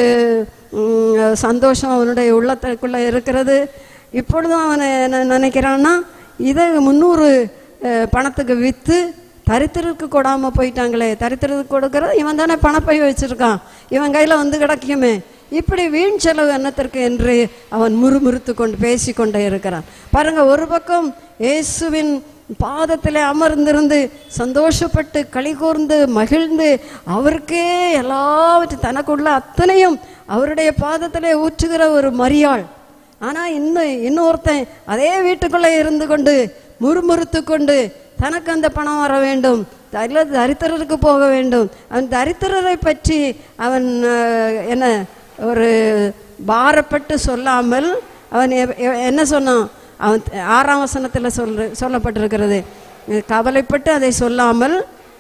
சந்தோஷம் அவனுடைய உள்ளத்துக்குள்ளே இருக்கிறது. இப்பொழுதும் அவனை என்ன நினைக்கிறான்னா, இதை முந்நூறு பணத்துக்கு விற்று தரித்திரருக்கு கொடாமல் போயிட்டாங்களே, தரித்திரத்துக்கு கொடுக்கறது இவன் தானே பணப்பை வச்சுருக்கான், இவன் கையில் வந்து கிடைக்குமே, இப்படி வீண் செலவு என்னத்திற்கு என்று அவன் முறுமுறுத்து கொண்டு பேசி கொண்டே இருக்கிறான். பாருங்க, ஒரு பக்கம் இயேசுவின் பாதத்தில் அமர்ந்திருந்து சந்தோஷப்பட்டு களி கூர்ந்து மகிழ்ந்து அவருக்கே எல்லாவற்றையும் தனக்குள்ள அத்தனையும் அவருடைய பாதத்திலே ஊற்றுகிற ஒரு மரியாள். ஆனால் இன்னும் இன்னொருத்தன் அதே வீட்டுக்குள்ளே இருந்து கொண்டு முறுமுறுத்து கொண்டு தனக்கு அந்த பணம் வர வேண்டும், தரித்திரருக்கு போக வேண்டும். அவன் தரித்திரரை பற்றி அவன் என்ன ஒரு பாரப்பட்டு சொல்லாமல் அவன் என்ன சொன்னான்? அவன் ஆறாம் வசனத்தில் சொல்ற சொல்லப்பட்டிருக்கிறது, கவலைப்பட்டு அதை சொல்லாமல்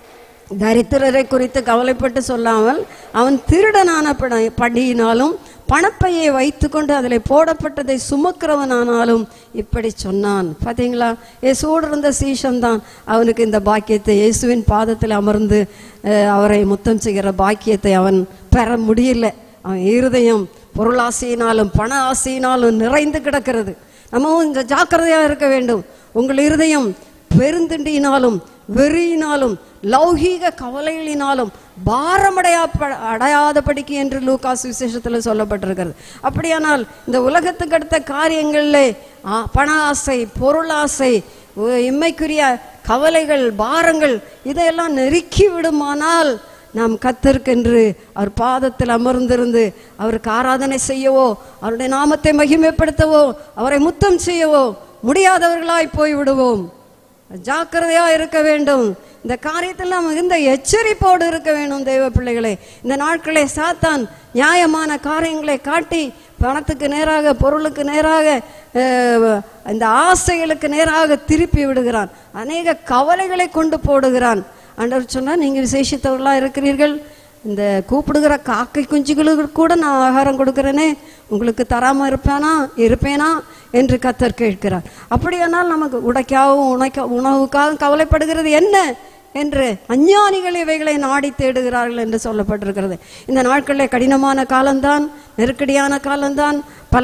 தரித்திரரை குறித்து கவலைப்பட்டு சொல்லாமல் அவன் திருடனான படியினாலும் பணப்பையை வைத்து கொண்டு அதில் போடப்பட்டதை சுமக்கிறவனானாலும் இப்படி சொன்னான். பார்த்தீங்களா, இயேசுவோடு இருந்த சீஷன்தான் அவனுக்கு இந்த பாக்கியத்தை, இயேசுவின் பாதத்தில் அமர்ந்து அவரை முத்தம் செய்கிற பாக்கியத்தை அவன் பெற முடியல. அவன் இருதயம் பொருளாசையினாலும் பண ஆசையினாலும் நிறைந்து கிடக்கிறது. நம்மவும் இந்த ஜாக்கிரதையாக இருக்க வேண்டும். உங்கள் இருதயம் பெருந்திண்டியினாலும் வெறியினாலும் லௌகீக கவலைகளினாலும் பாரமடையா அடையாதபடிக்கு என்று லூக்கா சுவிசேஷத்தில் சொல்லப்பட்டிருக்கிறது. அப்படியானால் இந்த உலகத்துக்கு அடுத்த காரியங்களில் பண ஆசை, பொருளாசை, இம்மைக்குரிய கவலைகள், பாரங்கள் இதையெல்லாம் நெருக்கி விடுமானால் நாம் கர்த்தருக்கென்று அவர் பாதத்தில் அமர்ந்திருந்து அவருக்கு ஆராதனை செய்யவோ, அவருடைய நாமத்தை மகிமைப்படுத்தவோ, அவரை முத்தம் செய்யவோ முடியாதவர்களாய் போய் விடுவோம். ஜாக்கிரதையா இருக்க வேண்டும். இந்த காரியத்தில் நாம் மிகுந்த எச்சரிப்போடு இருக்க வேண்டும். தெய்வ பிள்ளைகளே, இந்த நாட்களே சாத்தான் நியாயமான காரியங்களை காட்டி பணத்துக்கு நேராக, பொருளுக்கு நேராக, இந்த ஆசைகளுக்கு நேராக திருப்பி விடுகிறான். அநேக கவலைகளை கொண்டு போடுகிறான். ஆண்டவர் சொன்னால், நீங்கள் விசேஷித்தவர்களாக இருக்கிறீர்கள், இந்த கூப்பிடுகிற காக்கை குஞ்சுகளுக்கு கூட நான் ஆகாரம் கொடுக்கிறேனே, உங்களுக்கு தராமல் இருப்பேனா இருப்பேனா என்று கர்த்தர் கேட்கிறார். அப்படியானால் நமக்கு உடைக்காகவும் உணைக்க உணவுக்காகவும் கவலைப்படுகிறது என்ன என்று அஞ்ஞானிகள் இவைகளை நாடி தேடுகிறார்கள் என்று சொல்லப்பட்டிருக்கிறது. இந்த நாட்களில் கடினமான காலம்தான், நெருக்கடியான காலம்தான். பல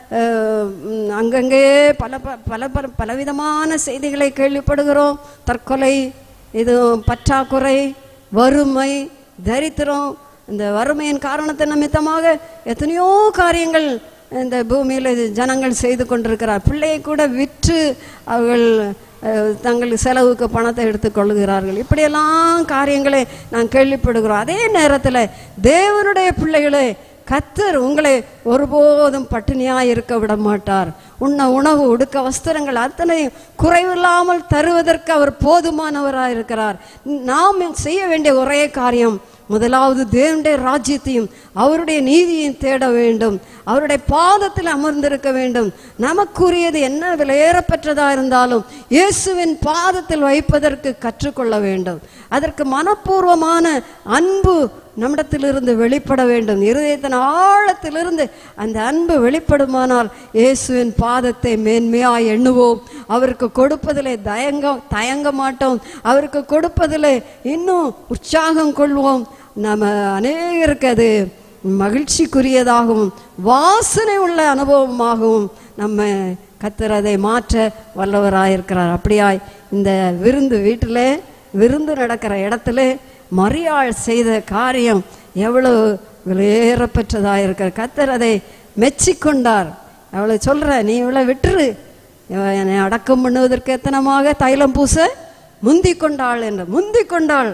அங்கங்கே பல பல பல பலவிதமான செய்திகளை கேள்விப்படுகிறோம். தற்கொலை, இது பற்றாக்குறை, வறுமை, தரித்திரம். இந்த வறுமையின் காரணத்தை நிமித்தமாக எத்தனையோ காரியங்கள் இந்த பூமியில் ஜனங்கள் செய்து கொண்டிருக்கிறார். பிள்ளையை கூட விற்று அவர்கள் தங்கள் செலவுக்கு பணத்தை எடுத்துக்கொள்கிறார்கள். இப்படியெல்லாம் காரியங்களை நான் கேள்விப்படுகிறோம். அதே நேரத்தில் தேவனுடைய பிள்ளைகளே, கர்த்தர் உங்களை ஒருபோதும் பட்டினியாக இருக்க விட மாட்டார். உண்ண உணவு, உடுக்க வஸ்திரங்கள் அத்தனை குறைவில்லாமல் தருவதற்கு அவர் போதுமானவராக இருக்கிறார். நாம் செய்ய வேண்டிய ஒரே காரியம், முதலாவது தேவனுடைய ராஜ்யத்தையும் அவருடைய நீதியையும் தேட வேண்டும், அவருடைய பாதத்தில் அமர்ந்திருக்க வேண்டும். நமக்குரியது என்ன விலையேறப்பெற்றதாக இருந்தாலும் இயேசுவின் பாதத்தில் வைப்பதற்கு கற்றுக்கொள்ள வேண்டும். அதற்கு மனப்பூர்வமான அன்பு நம்மிடத்திலிருந்து வெளிப்பட வேண்டும். இருதயத்தின் ஆழத்திலிருந்து அந்த அன்பு வெளிப்படுமானால் இயேசுவின் பாதத்தை மேன்மையாய் எண்ணுவோம். அவருக்கு கொடுப்பதிலே தயங்க தயங்க மாட்டோம். அவருக்கு கொடுப்பதிலே இன்னும் உற்சாகம் கொள்வோம். நம்ம அநேகருக்கு அது மகிழ்ச்சிக்குரியதாகவும் வாசனை உள்ள அனுபவமாகவும் நம்ம கர்த்தர் அதை மாற்ற வல்லவராயிருக்கிறார். அப்படியாய் இந்த விருந்து வீட்டில் விருந்து நடக்கிற இடத்துல மரியாள் செய்த காரியம் எவ்வளவு விலையேறப்பெற்றதாக இருக்கிற. கர்த்தர் அதை மெச்சிக்கொண்டார். அவளை சொல்ற, நீ இவளை விட்டுரு, என்னை அடக்கம் பண்ணுவதற்கு எத்தனமாக தைலம் பூச முந்தி கொண்டாள் என்று. முந்தி கொண்டாள்.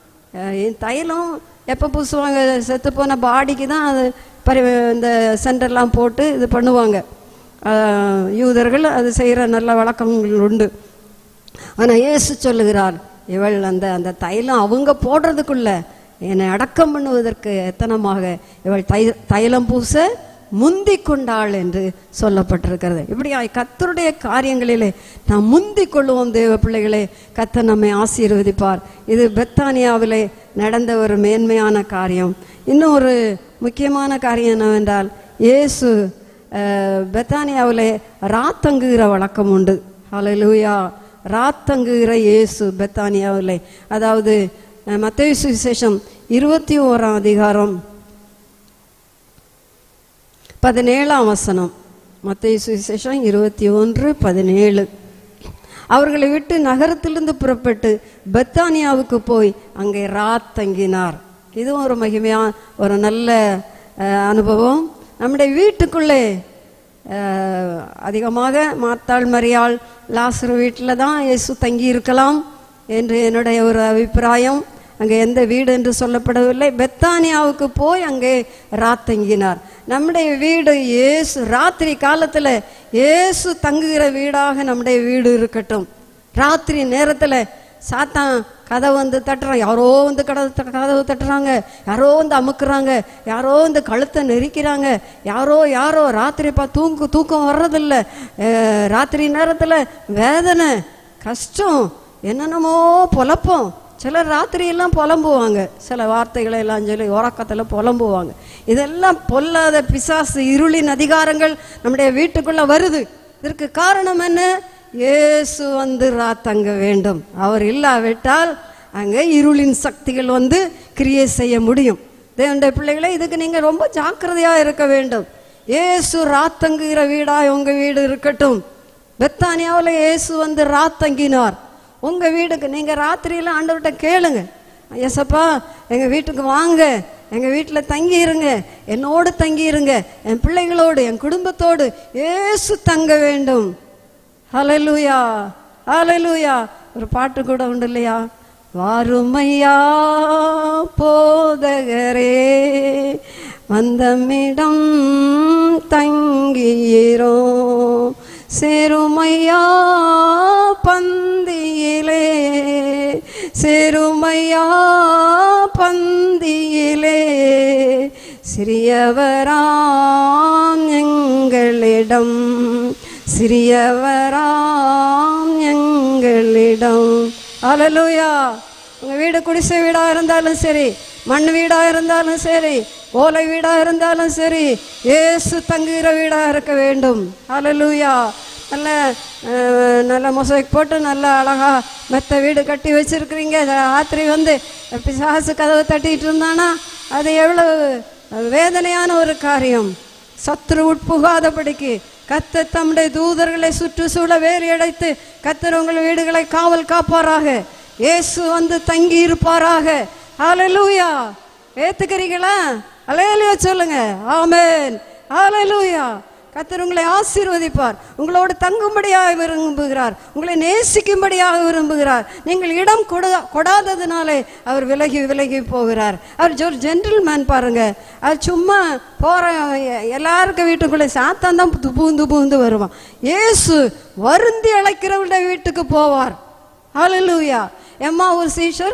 தைலம் எப்போ பூசுவாங்க? செத்து போன பாடிக்கு தான் அது பரி இந்த சென்டர்லாம் போட்டு இது பண்ணுவாங்க. யூதர்கள் அது செய்கிற நல்ல வழக்கங்கள் உண்டு. ஆனால் இயேசு சொல்லுகிறார், இவள் அந்த அந்த தைலம் அவங்க போடுறதுக்குள்ள என்னை அடக்கம் பண்ணுவதற்கு எத்தனமாக இவள் தை தைலம் பூச முந்தி கொண்டாள் என்று சொல்லப்பட்டிருக்கிறது. இப்படி கர்த்தருடைய காரியங்களிலே நாம் முந்தி கொள்வோம். தேவ பிள்ளைகளே, கர்த்தர் நம்மை ஆசீர்வதிப்பார். இது பெத்தானியாவிலே நடந்த ஒரு மேன்மையான காரியம். இன்னும் ஒரு முக்கியமான காரியம் என்னவென்றால், இயேசு பெத்தானியாவிலே ராத்தங்குகிற வழக்கம் உண்டு. ஹல்லேலூயா. ராத்தங்குகிற இயேசு பெத்தானியாவிலே, அதாவது மத்தேயு சுவிசேஷம் இருபத்தி ஓராம் அதிகாரம் பதினேழாம் வசனம். மத்தேயு சுவிசேஷம் இருபத்தி ஒன்று பதினேழு. அவர்களை விட்டு நகரத்திலிருந்து புறப்பட்டு பெத்தானியாவுக்கு போய் அங்கே ராத்தங்கினார். இதுவும் ஒரு மகிமையா ஒரு நல்ல அனுபவம். நம்முடைய வீட்டுக்குள்ளே அதிகமாக மார்த்தாள், மரியாள், லாசரு வீட்டில் தான் இயேசு தங்கி இருக்கலாம் என்று என்னுடைய ஒரு அபிப்பிராயம். அங்கே எந்த வீடு என்று சொல்லப்படவில்லை. பெத்தானியாவுக்கு போய் அங்கே ராத்தங்கினார். நம்முடைய வீடு இயேசு ராத்திரி காலத்தில் இயேசு தங்குகிற வீடாக நம்முடைய வீடு இருக்கட்டும். ராத்திரி நேரத்தில் சாத்தான் கதவை வந்து தட்டுறான், யாரோ வந்து கதவு கதவு தட்டுறாங்க, யாரோ வந்து அமுக்குறாங்க, யாரோ வந்து கழுத்தை நெரிக்கிறாங்க, யாரோ யாரோ ராத்திரிப்பா தூங்கு தூக்கம் வர்றதில்லை. ராத்திரி நேரத்தில் வேதனை, கஷ்டம், என்னென்னமோ பொழப்போம், சிலர் ராத்திரியெல்லாம் புலம்புவாங்க, சில வார்த்தைகளை எல்லாம் சொல்லி உறக்கத்தில் புலம்புவாங்க. இதெல்லாம் பொல்லாத பிசாசு இருளின் அதிகாரங்கள் நம்முடைய வீட்டுக்குள்ள வருது. இதற்கு காரணம் என்ன? இயேசு வந்து ராத்தங்க வேண்டும். அவர் இல்லாவிட்டால் அங்கே இருளின் சக்திகள் வந்து கிரியை செய்ய முடியும். தேவனுடைய பிள்ளைகளை, இதுக்கு நீங்க ரொம்ப ஜாக்கிரதையா இருக்க வேண்டும். இயேசு ராத்தங்குகிற வீடா உங்க வீடு இருக்கட்டும். பெத்தானியாவில் இயேசு வந்து ராத்தங்கினார். உங்க வீடுக்கு நீங்க ராத்திரியில ஆண்டவர்கிட்ட கேளுங்க, ஏசப்பா எங்க வீட்டுக்கு வாங்க, எங்க வீட்டில் தங்கி இருங்க, என்னோடு தங்கி இருங்க, என் பிள்ளைகளோடு என் குடும்பத்தோடு இயேசு தங்க வேண்டும். ஹல்லேலூயா, ஹல்லேலூயா. ஒரு பாட்டு கூட உண்டு இல்லையா? வாருமையா போதகரே வந்தமிடம் தங்கியிரோ, சேருமையா பந்தியிலே, சேருமையா பந்தியிலே, சிறியவராம் எங்களிடம், சிறியவராம் எங்களிடம். ஹல்லேலூயா. உங்க வீடு குடிசை வீடா இருந்தாலும் சரி, மண் வீடா இருந்தாலும் சரி, ஓலை வீடா இருந்தாலும் சரி, இயேசு தங்குகிற வீடா இருக்க வேண்டும். ஹல்லேலூயா. நல்ல நல்ல மொசைக் போட்டு நல்ல அழகா மெத்த வீடு கட்டி வச்சிருக்கிறீங்க. ராத்திரி வந்து பிசாசு கதவை தட்டிட்டு இருந்தானா அது எவ்வளவு வேதனையான ஒரு காரியம். சத்துரு உட்புகாதபடிக்கு கர்த்தர் தம்முடைய தூதர்களை சுற்றுச்சூழ வேறு அடைத்து கர்த்தர் உங்கள் வீடுகளை காவல் காப்பாராக. இயேசு வந்து தங்கி இருப்பாராக. ஹல்லேலூயா. ஏத்துக்கிறீங்களா? ஹல்லேலூயா சொல்லுங்க. ஆமென். ஹல்லேலூயா. கர்த்தர் உங்களை ஆசீர்வதிப்பார். உங்களோடு தங்கும்படியாக விரும்புகிறார், உங்களை நேசிக்கும்படியாக விரும்புகிறார். நீங்கள் இடம் கொடா கொடாததுனாலே அவர் விலகி விலகி போகிறார். அவர் ஒரு ஜென்டில்மேன் பாருங்க. அவர் சும்மா போற எல்லாருக்கும் வீட்டுக்குள்ளே சாத்தான் தான் பூந்து பூந்து வருவான். இயேசு வருந்தி அழைக்கிறவருடைய வீட்டுக்கு போவார். ஹல்லேலூயா. எம்மா ஒரு சீஷர்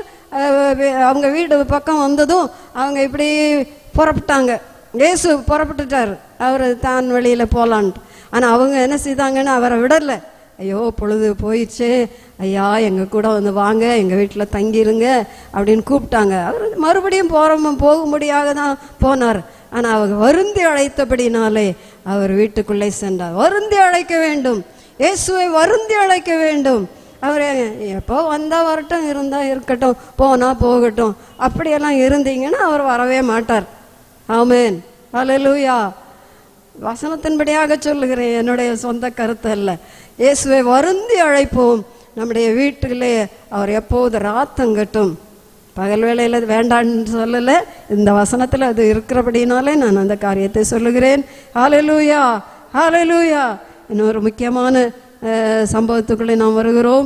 அவங்க வீடு பக்கம் வந்ததும் அவங்க இப்படி புறப்பட்டாங்க. இயேசு புறப்பட்டுட்டார், அவர் தான் வெளியில் போகலான்ட்டு. ஆனால் அவங்க என்ன செய்தாங்கன்னு அவரை விடலை. ஐயோ பொழுது போயிடுச்சு, ஐயா எங்கள் கூட வந்து வாங்க, எங்கள் வீட்டில் தங்கிருங்க அப்படின்னு கூப்பிட்டாங்க. அவர் மறுபடியும் போகிற போகும்படியாக தான் போனார். ஆனால் அவங்க வருந்தி அழைத்தபடினாலே அவர் வீட்டுக்குள்ளே சென்றார். வருந்தி அழைக்க வேண்டும், இயேசுவை வருந்தி அழைக்க வேண்டும். அவர் எப்போ வந்தால் வரட்டும், இருந்தால் இருக்கட்டும், போனால் போகட்டும், அப்படியெல்லாம் இருந்தீங்கன்னா அவர் வரவே மாட்டார். ஆமென். ஹல்லேலூயா. வசனத்தின்படியாக சொல்லுகிறேன், என்னுடைய சொந்த கருத்து அல்ல. இயேசுவை வருந்தி அழைப்போம். நம்முடைய வீட்டிலே அவர் எப்போது ராத்தங்கட்டும். பகல் வேளையில் வேண்டான்னு சொல்லலை, இந்த வசனத்தில் அது இருக்கிறபடினாலே நான் அந்த காரியத்தை சொல்லுகிறேன். ஹல்லேலூயா, ஹல்லேலூயா. இன்னொரு முக்கியமான சம்பவத்துக்குள்ளே நாம் வருகிறோம்.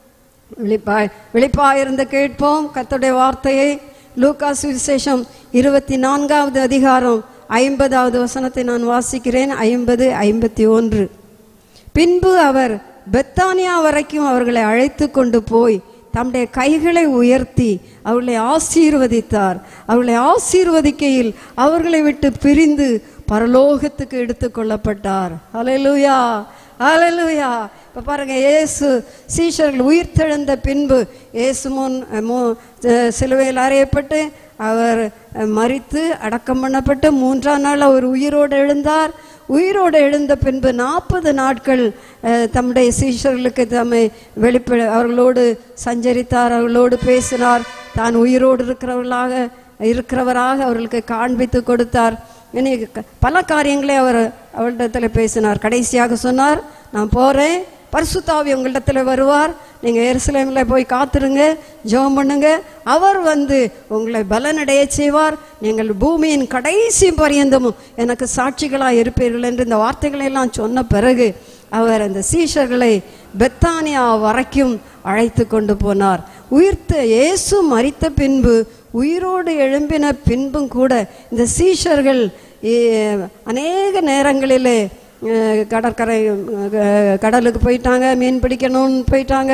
விழிப்பாய் விழிப்பாயிருந்து கேட்போம் கர்த்தருடைய வார்த்தையை. லூக்கா சுவிசேஷம் இருபத்தி நான்காவது அதிகாரம் ஐம்பதாவது வசனத்தை நான் வாசிக்கிறேன். ஐம்பது ஐம்பத்தி ஒன்று. பின்பு அவர் பெத்தானியா வரைக்கும் அவர்களை அழைத்து கொண்டு போய் தம்முடைய கைகளை உயர்த்தி அவர்களை ஆசீர்வதித்தார். அவர்களை ஆசீர்வதிக்கையில் அவர்களை விட்டு பிரிந்து பரலோகத்துக்கு எடுத்து கொள்ளப்பட்டார். ஹல்லேலூயா, ஹல்லேலூயா. இப்போ பாருங்க, இயேசு சீஷர்கள் உயிர்த்தெழுந்த பின்பு இயேசு முன் சிலுவையில் அறையப்பட்டு அவர் மரித்து அடக்கம் பண்ணப்பட்டு மூன்றாம் நாள் அவர் உயிரோடு எழுந்தார். உயிரோடு எழுந்த பின்பு நாற்பது நாட்கள் தம்முடைய சீஷர்களுக்கு தம்மை வெளிப்ப அவர்களோடு சஞ்சரித்தார், அவர்களோடு பேசினார். தான் உயிரோடு இருக்கிறவர்களாக இருக்கிறவராக அவர்களுக்கு காண்பித்து கொடுத்தார். இனி பல காரியங்களை அவர் அவர்களிடத்தில் பேசினார். கடைசியாக சொன்னார், நான் போகிறேன், பரிசுத்தாவி உங்களிடத்தில் வருவார், நீங்கள் எருசலேமில் போய் காத்துருங்க, ஜெபம் பண்ணுங்க, அவர் வந்து உங்களை பலனடைய செய்வார், நீங்கள் பூமியின் கடைசி பரியந்தமும் எனக்கு சாட்சிகளாக இருப்பீர்கள் என்று இந்த வார்த்தைகளை எல்லாம் சொன்ன பிறகு அவர் அந்த சீஷர்களை பெத்தானியா வரைக்கும் அழைத்து கொண்டு போனார். உயிர்த்த இயேசு மரித்த பின்பு உயிரோடு எழும்பின பின்பும் கூட இந்த சீஷர்கள் அநேக நேரங்களிலே கடற்கரை கடலுக்கு போயிட்டாங்க, மீன் பிடிக்கணும்னு போயிட்டாங்க.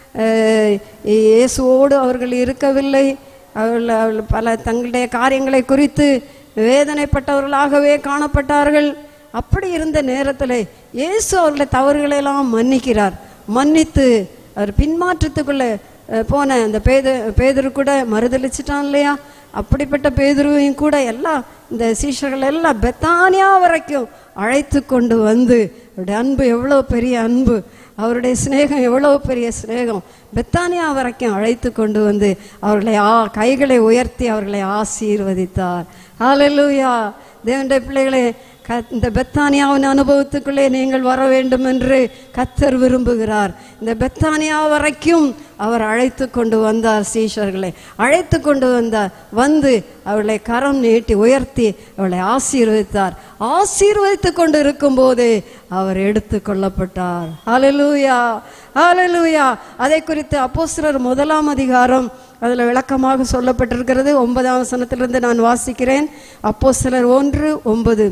இயேசுவோடு அவர்கள் இருக்கவில்லை. அவர்கள் பல தங்களுடைய காரியங்களை குறித்து வேதனைப்பட்டவர்களாகவே காணப்பட்டார்கள். அப்படி இருந்த நேரத்தில் இயேசு அவர்களுடைய தவறுகளெல்லாம் மன்னிக்கிறார். மன்னித்து அவர் பின்மாற்றத்துக்குள்ளே போன அந்த பேது பேதுரு கூட மறுதளிச்சிட்டான் இல்லையா? அப்படிப்பட்ட பேதுருவையும் கூட எல்லாம் இந்த சீஷர்கள் எல்லாம் பெத்தானியா வரைக்கும் அழைத்து கொண்டு வந்து, அவருடைய அன்பு எவ்வளோ பெரிய அன்பு, அவருடைய சிநேகம் எவ்வளோ பெரிய சிநேகம், பெத்தானியா வரைக்கும் அழைத்து கொண்டு வந்து அவர்களை ஆ கைகளை உயர்த்தி அவர்களை ஆசீர்வதித்தார். ஹல்லேலூயா. தேவனுடைய பிள்ளைகளே, க இந்த பெத்தானியாவின் அனுபவத்துக்குள்ளே நீங்கள் வர வேண்டும் என்று கர்த்தர் விரும்புகிறார். இந்த பெத்தானியா வரைக்கும் அவர் அழைத்து கொண்டு வந்தார். சீஷர்களை அழைத்து கொண்டு வந்தார். வந்து அவர்களை கரம் நீட்டி உயர்த்தி அவளை ஆசீர்வதித்தார். ஆசீர்வதித்து கொண்டு இருக்கும் போதே அவர் எடுத்து கொள்ளப்பட்டார். ஹல்லேலூயா, ஹல்லேலூயா. அதை குறித்து அப்போஸ்தலர் முதலாம் அதிகாரம் அதில் விளக்கமாக சொல்லப்பட்டிருக்கிறது. ஒன்பதாம் வசனத்திலிருந்து நான் வாசிக்கிறேன். அப்போஸ்தலர் ஒன்று ஒன்பது.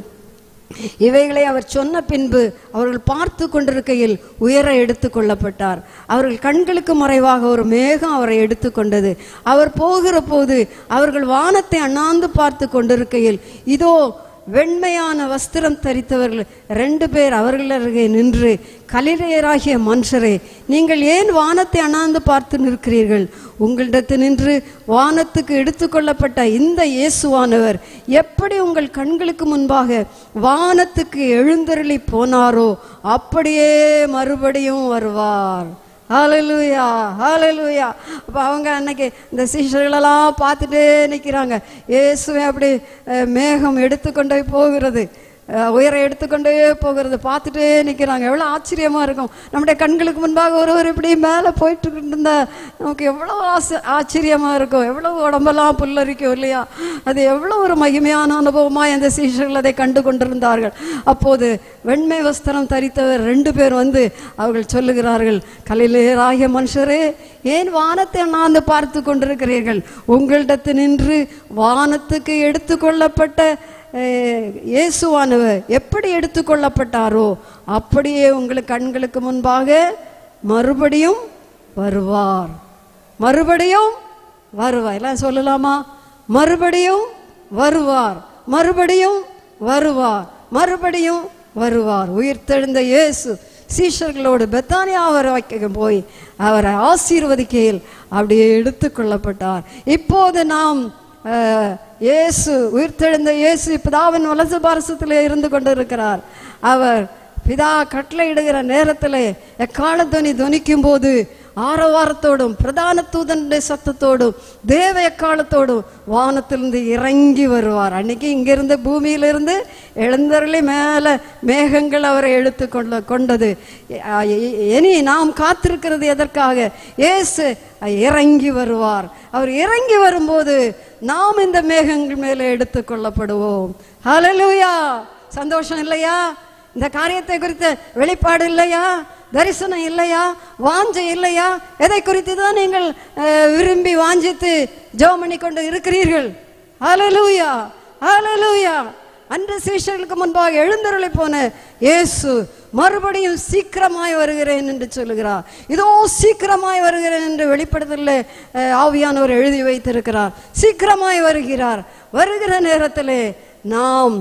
இவைகளை அவர் சொன்ன பின்பு அவர்கள் பார்த்து கொண்டிருக்கையில் உயர எடுத்து கொள்ளப்பட்டார். அவர்கள் கண்களுக்கு மறைவாக ஒரு மேகம் அவரை எடுத்து கொண்டது. அவர் போகிற போது அவர்கள் வானத்தை அண்ணாந்து பார்த்து கொண்டிருக்கையில் இதோ வெண்மையான வஸ்திரம் தரித்தவர்கள் ரெண்டு பேர் அவர்கள் அருகே நின்று, கலிலேயராகிய மனுஷரே, நீங்கள் ஏன் வானத்தை அண்ணாந்து பார்த்து நிற்கிறீர்கள்? உங்களிடத்தில் நின்று வானத்துக்கு எடுத்துக்கொள்ளப்பட்ட இந்த இயேசுவானவர் எப்படி உங்கள் கண்களுக்கு முன்பாக வானத்துக்கு எழுந்தருளி போனாரோ அப்படியே மறுபடியும் வருவார். ஹல்லேலூயா, ஹல்லேலூயா. அப்போ அவங்க அன்னைக்கு இந்த சீஷர்களெல்லாம் பார்த்துட்டே நிற்கிறாங்க. இயேசுவை அப்படி மேகம் எடுத்துக்கொண்டே போகிறது, உயர எடுத்துக்கொண்டே போகிறது, பார்த்துட்டே நிற்கிறாங்க. எவ்வளோ ஆச்சரியமாக இருக்கும். நம்முடைய கண்களுக்கு முன்பாக ஒருவர் இப்படி மேலே போயிட்டு இருந்தா நமக்கு எவ்வளோ ஆசை ஆச்சரியமாக இருக்கும். எவ்வளோ உடம்பெல்லாம் புல்லரிக்கும் இல்லையா? அது எவ்வளோ ஒரு மகிமையான அனுபவமாக அந்த சீஷர்கள் அதை கண்டு கொண்டிருந்தார்கள். அப்போது வெண்மை வஸ்திரம் தரித்தவர் ரெண்டு பேர் வந்து அவர்கள் சொல்லுகிறார்கள், கலிலேயராகிய மனுஷரே, ஏன் வானத்தை அண்ணாந்து பார்த்து கொண்டிருக்கிறீர்கள்? உங்களிடத்து நின்று வானத்துக்கு எடுத்துக்கொள்ளப்பட்ட இயேசுவானவர் எப்படி எடுத்துக்கொள்ளப்பட்டாரோ அப்படியே உங்களுக்கு கண்களுக்கு முன்பாக மறுபடியும் வருவார். மறுபடியும் வருவார். எல்லாம் சொல்லலாமா? மறுபடியும் வருவார், மறுபடியும் வருவார், மறுபடியும் வருவார். உயிர்த்தெழுந்த இயேசு சீஷர்களோடு பெத்தானியா வரைக்கும் போய் அவரை ஆசீர்வதிக்கையில் அப்படியே எடுத்துக்கொள்ளப்பட்டார். இப்போது நாம் இயேசு உயிர்த்தெழுந்த இயேசு பிதாவின் வலது பாரசத்திலே இருந்து கொண்டிருக்கிறார். அவர் பிதா கட்டளையிடுகிற நேரத்தில் எக்கால துணி துணிக்கும் போது ஆரவாரத்தோடும் பிரதான தூதனுடைய சத்தத்தோடும் தேவ எக்காலத்தோடும் வானத்திலிருந்து இறங்கி வருவார். அன்னைக்கு இங்கிருந்து பூமியிலிருந்து எழுந்தருளி மேலே மேகங்கள் அவரை எடுத்து கொள்ள கொண்டது. இனி நாம் காத்திருக்கிறது எதற்காக? இயேசு இறங்கி வருவார். அவர் இறங்கி வரும்போது நாம் இந்த மேகங்கள் மேலே எடுத்து கொள்ளப்படுவோம். ஹல்லேலூயா. சந்தோஷம் இல்லையா? இந்த காரியத்தை குறித்த வெளிப்பாடு இல்லையா? தரிசனம் இல்லையா? வாஞ்சை இல்லையா? எதை குறித்து தான் நீங்கள் விரும்பி வாஞ்சித்து ஜெபம் பண்ணி கொண்டு இருக்கிறீர்கள்? ஹல்லேலூயா, ஹல்லேலூயா. அன்று சீஷர்களுக்கு முன்பாக எழுந்தருளி போன இயேசு மறுபடியும் சீக்கிரமாய் வருகிறேன் என்று சொல்லுகிறார். இதோ சீக்கிரமாய் வருகிறேன் என்று வெளிப்படுத்தல ஆவியானவர் எழுதி வைத்திருக்கிறார். சீக்கிரமாய் வருகிறார். வருகிற நேரத்திலே நாம்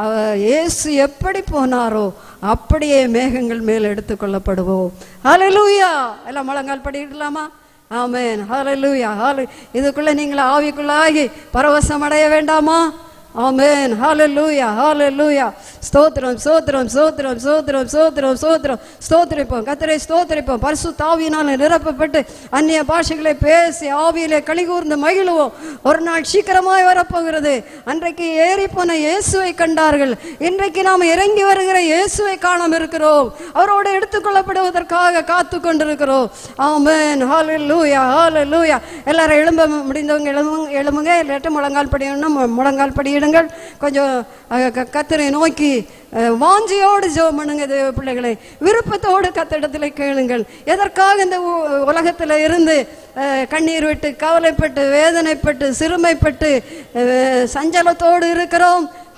இயேசு எப்படி போனாரோ அப்படியே மேகங்கள் மேல் எடுத்துக்கொள்ளப்படுவோம். ஹல்லேலூயா. எல்லாம் முழங்கால் படிக்கலாமா? ஆமென். ஹல்லேலூயா. ஹல்லே இதுக்குள்ள நீங்கள் ஆவிக்குள்ளாகி பரவசம் அடைய வேண்டாமா? ஆமென். ஹல்லேலூயா, ஹல்லேலூயா. ஸ்தோத்திரம், ஸ்தோத்திரம், ஸ்தோத்திரம், ஸ்தோத்திரம், ஸ்தோத்திரம், ஸ்தோத்திரம். ஸ்தோத்திரிப்போம், கர்த்தரை ஸ்தோத்திரிப்போம். பரிசுத்த ஆவியினாலே நிரப்பப்பட்டு அந்நிய பாஷைகளை பேசி ஆவியிலே களிகூர்ந்து மகிழுவோம். ஒரு நாள் சீக்கிரமாய் வரப்போகிறது. அன்றைக்கு ஏறி போன இயேசுவை கண்டார்கள். இன்றைக்கு நாம் இறங்கி வருகிற இயேசுவை காணாம இருக்கிறோம். அவரோடு எடுத்துக்கொள்ளப்படுவதற்காக காத்து கொண்டிருக்கிறோம். ஆமென். ஹல்லேலூயா, ஹல்லேலூயா. எல்லாரும் எழும்ப முடிந்தவங்க எழுமுங்க எழுமுங்க இல்லாட்ட முழங்கால் படியணும். முழங்கால் படியிடுங்கள். கொஞ்சம் கர்த்தரை நோக்கி வாஞ்சியோடு ஜெபம் பண்ணுங்க தேவ பிள்ளைகளை. விருப்பத்தோடு கர்த்தரிடத்தில் கேளுங்கள். எதற்காக இந்த உலகத்தில் இருந்து கண்ணீர் விட்டு கவலைப்பட்டு வேதனைப்பட்டு சிறுமைப்பட்டு சஞ்சலத்தோடு இருக்கிறோம்?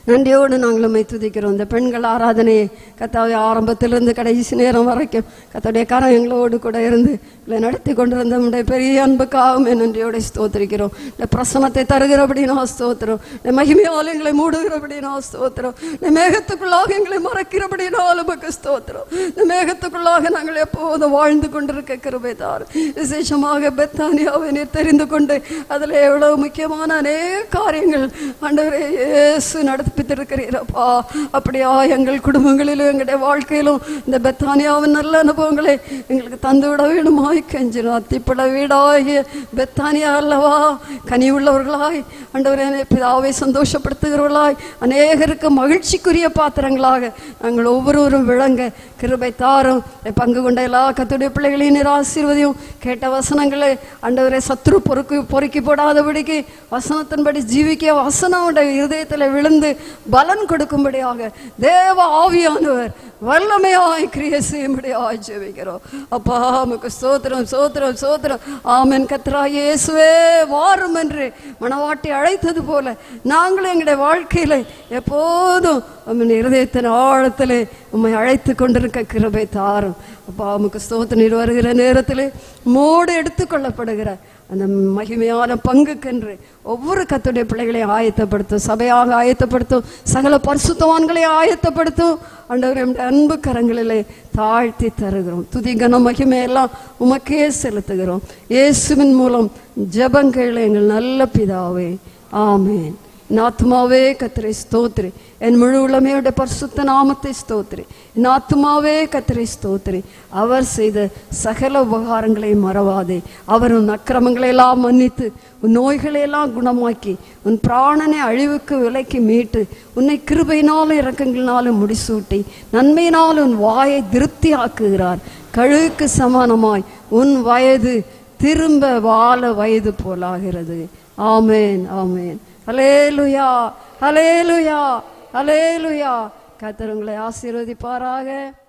நன்றியோடு நாங்கள் உம்மை துதிக்கிறோம். இந்த பெண்கள் ஆராதனையை கர்த்தாவே ஆரம்பத்திலிருந்து கடைசி நேரம் வரைக்கும் கர்த்தருடைய கரம் எங்களோடு கூட இருந்து இல்லை நடத்தி கொண்டிருந்த நம்முடைய பெரிய அன்புக்காகவே நன்றியோடு ஸ்தோத்திரிக்கிறோம். இந்த பிரசனத்தை தருகிறபடி நான் ஸ்தோத்திரம். இந்த மகிமையால் எங்களை மூடுகிறபடி நான் ஸ்தோத்திரம். இந்த மேகத்துக்குள்ளாக எங்களை மறைக்கிறபடி நான் உமக்கு ஸ்தோத்திரம். இந்த மேகத்துக்குள்ளாக நாங்கள் எப்போதும் வாழ்ந்து கொண்டிருக்க கிருபை தாரும். விசேஷமாக பெத்தானியாவை நீர் தெரிந்து கொண்டு அதில் எவ்வளவு முக்கியமான அநேக காரியங்கள் ஆண்டவரே இயேசு நடப்பித்திருக்கிறீரப்பா. அப்படியா எங்கள் குடும்பங்களிலும் எங்களுடைய வாழ்க்கையிலும் இந்த பெத்தானியாவின் நல்ல அனுபவங்களை எங்களுக்கு தந்துவிட வேணுமாய் கெஞ்சிடும். அத்திப்பட வீடாகிய பெத்தானியா அல்லவா கனி உள்ளவர்களாய் ஆண்டவரே பிதாவை சந்தோஷப்படுத்துகிறவர்களாய் அநேகருக்கு மகிழ்ச்சிக்குரிய பாத்திரங்களாக நாங்கள் ஒவ்வொருவரும் விளங்க கிருபை தாரும். பங்கு கொண்ட எல்லா கர்த்தருடைய பிள்ளைகளையும் நீர் ஆசீர்வதியும். கேட்ட வசனங்களை ஆண்டவரே சத்துரு பொறுக்கு பொறுக்கி போடாதபடிக்கு வசனத்தின்படி ஜீவிக்க வசனம் இருதயத்தில் விழுந்து பலன் கொடுக்கும்படியாக தேவ ஆவியானவர் வல்லமையாய் கிரியை செய்யும்படியாய் ஜெபிக்கிறோம். அப்பா உமக்கு ஸ்தோத்திரம் ஸ்தோத்திரம் ஸ்தோத்திரம். ஆமென். கர்த்தராகிய இயேசுவே வாரும் என்று மணவாட்டி அழைத்தது போல நாங்களும் எங்களுடைய வாழ்க்கையில எப்போதும் உம்முடைய இருதயத்தின் ஆழத்திலே உம்மை அழைத்து கொண்டிருக்க கிருபை தாரும். அப்பா உமக்கு ஸ்தோத்திரம். நீர் வருகிற நேரத்திலே மோடு எடுத்துக்கொள்ளப்படுகிற அந்த மகிமையான பங்குக்கென்று ஒவ்வொரு கர்த்தருடைய பிள்ளைகளையும் ஆயத்தப்படுத்தும், சபையாக ஆயத்தப்படுத்தும், சகல பரிசுத்தவான்களை ஆயத்தப்படுத்தும். ஆண்டவரே அன்பு கரங்களிலே தாழ்த்தி தருகிறோம். துதி கன மகிமையெல்லாம் உமக்கே செலுத்துகிறோம். இயேசுவின் மூலம் ஜெபங்களை எங்கள் நல்ல பிதாவே, ஆமேன். என் ஆத்துமாவே கர்த்தரை ஸ்தோத்திரி, என் முழு உள்ளமையோட பரிசுத்த நாமத்தை ஸ்தோத்திரி. என் ஆத்துமாவே கர்த்தரை ஸ்தோத்திரி. அவர் செய்த சகல உபகாரங்களை மறவாதே. அவர் உன் அக்கிரமங்களை எல்லாம் மன்னித்து உன் நோய்களை எல்லாம் குணமாக்கி உன் பிராணனை அழிவுக்கு விலைக்கு மீட்டு உன்னை கிருபையினாலும் இரக்கங்களினாலும் முடிசூட்டி நன்மையினாலும் உன் வாயை திருப்தி ஆக்குகிறார். கழுகுக்கு சமானமாய் உன் வயது திரும்ப வாழ வயது போலாகிறது. ஆமேன் ஆமேன். ஹல்லேலூயா ஹல்லேலூயா ஹல்லேலூயா. கர்த்தர் உங்களை ஆசீர்வதிப்பாராக.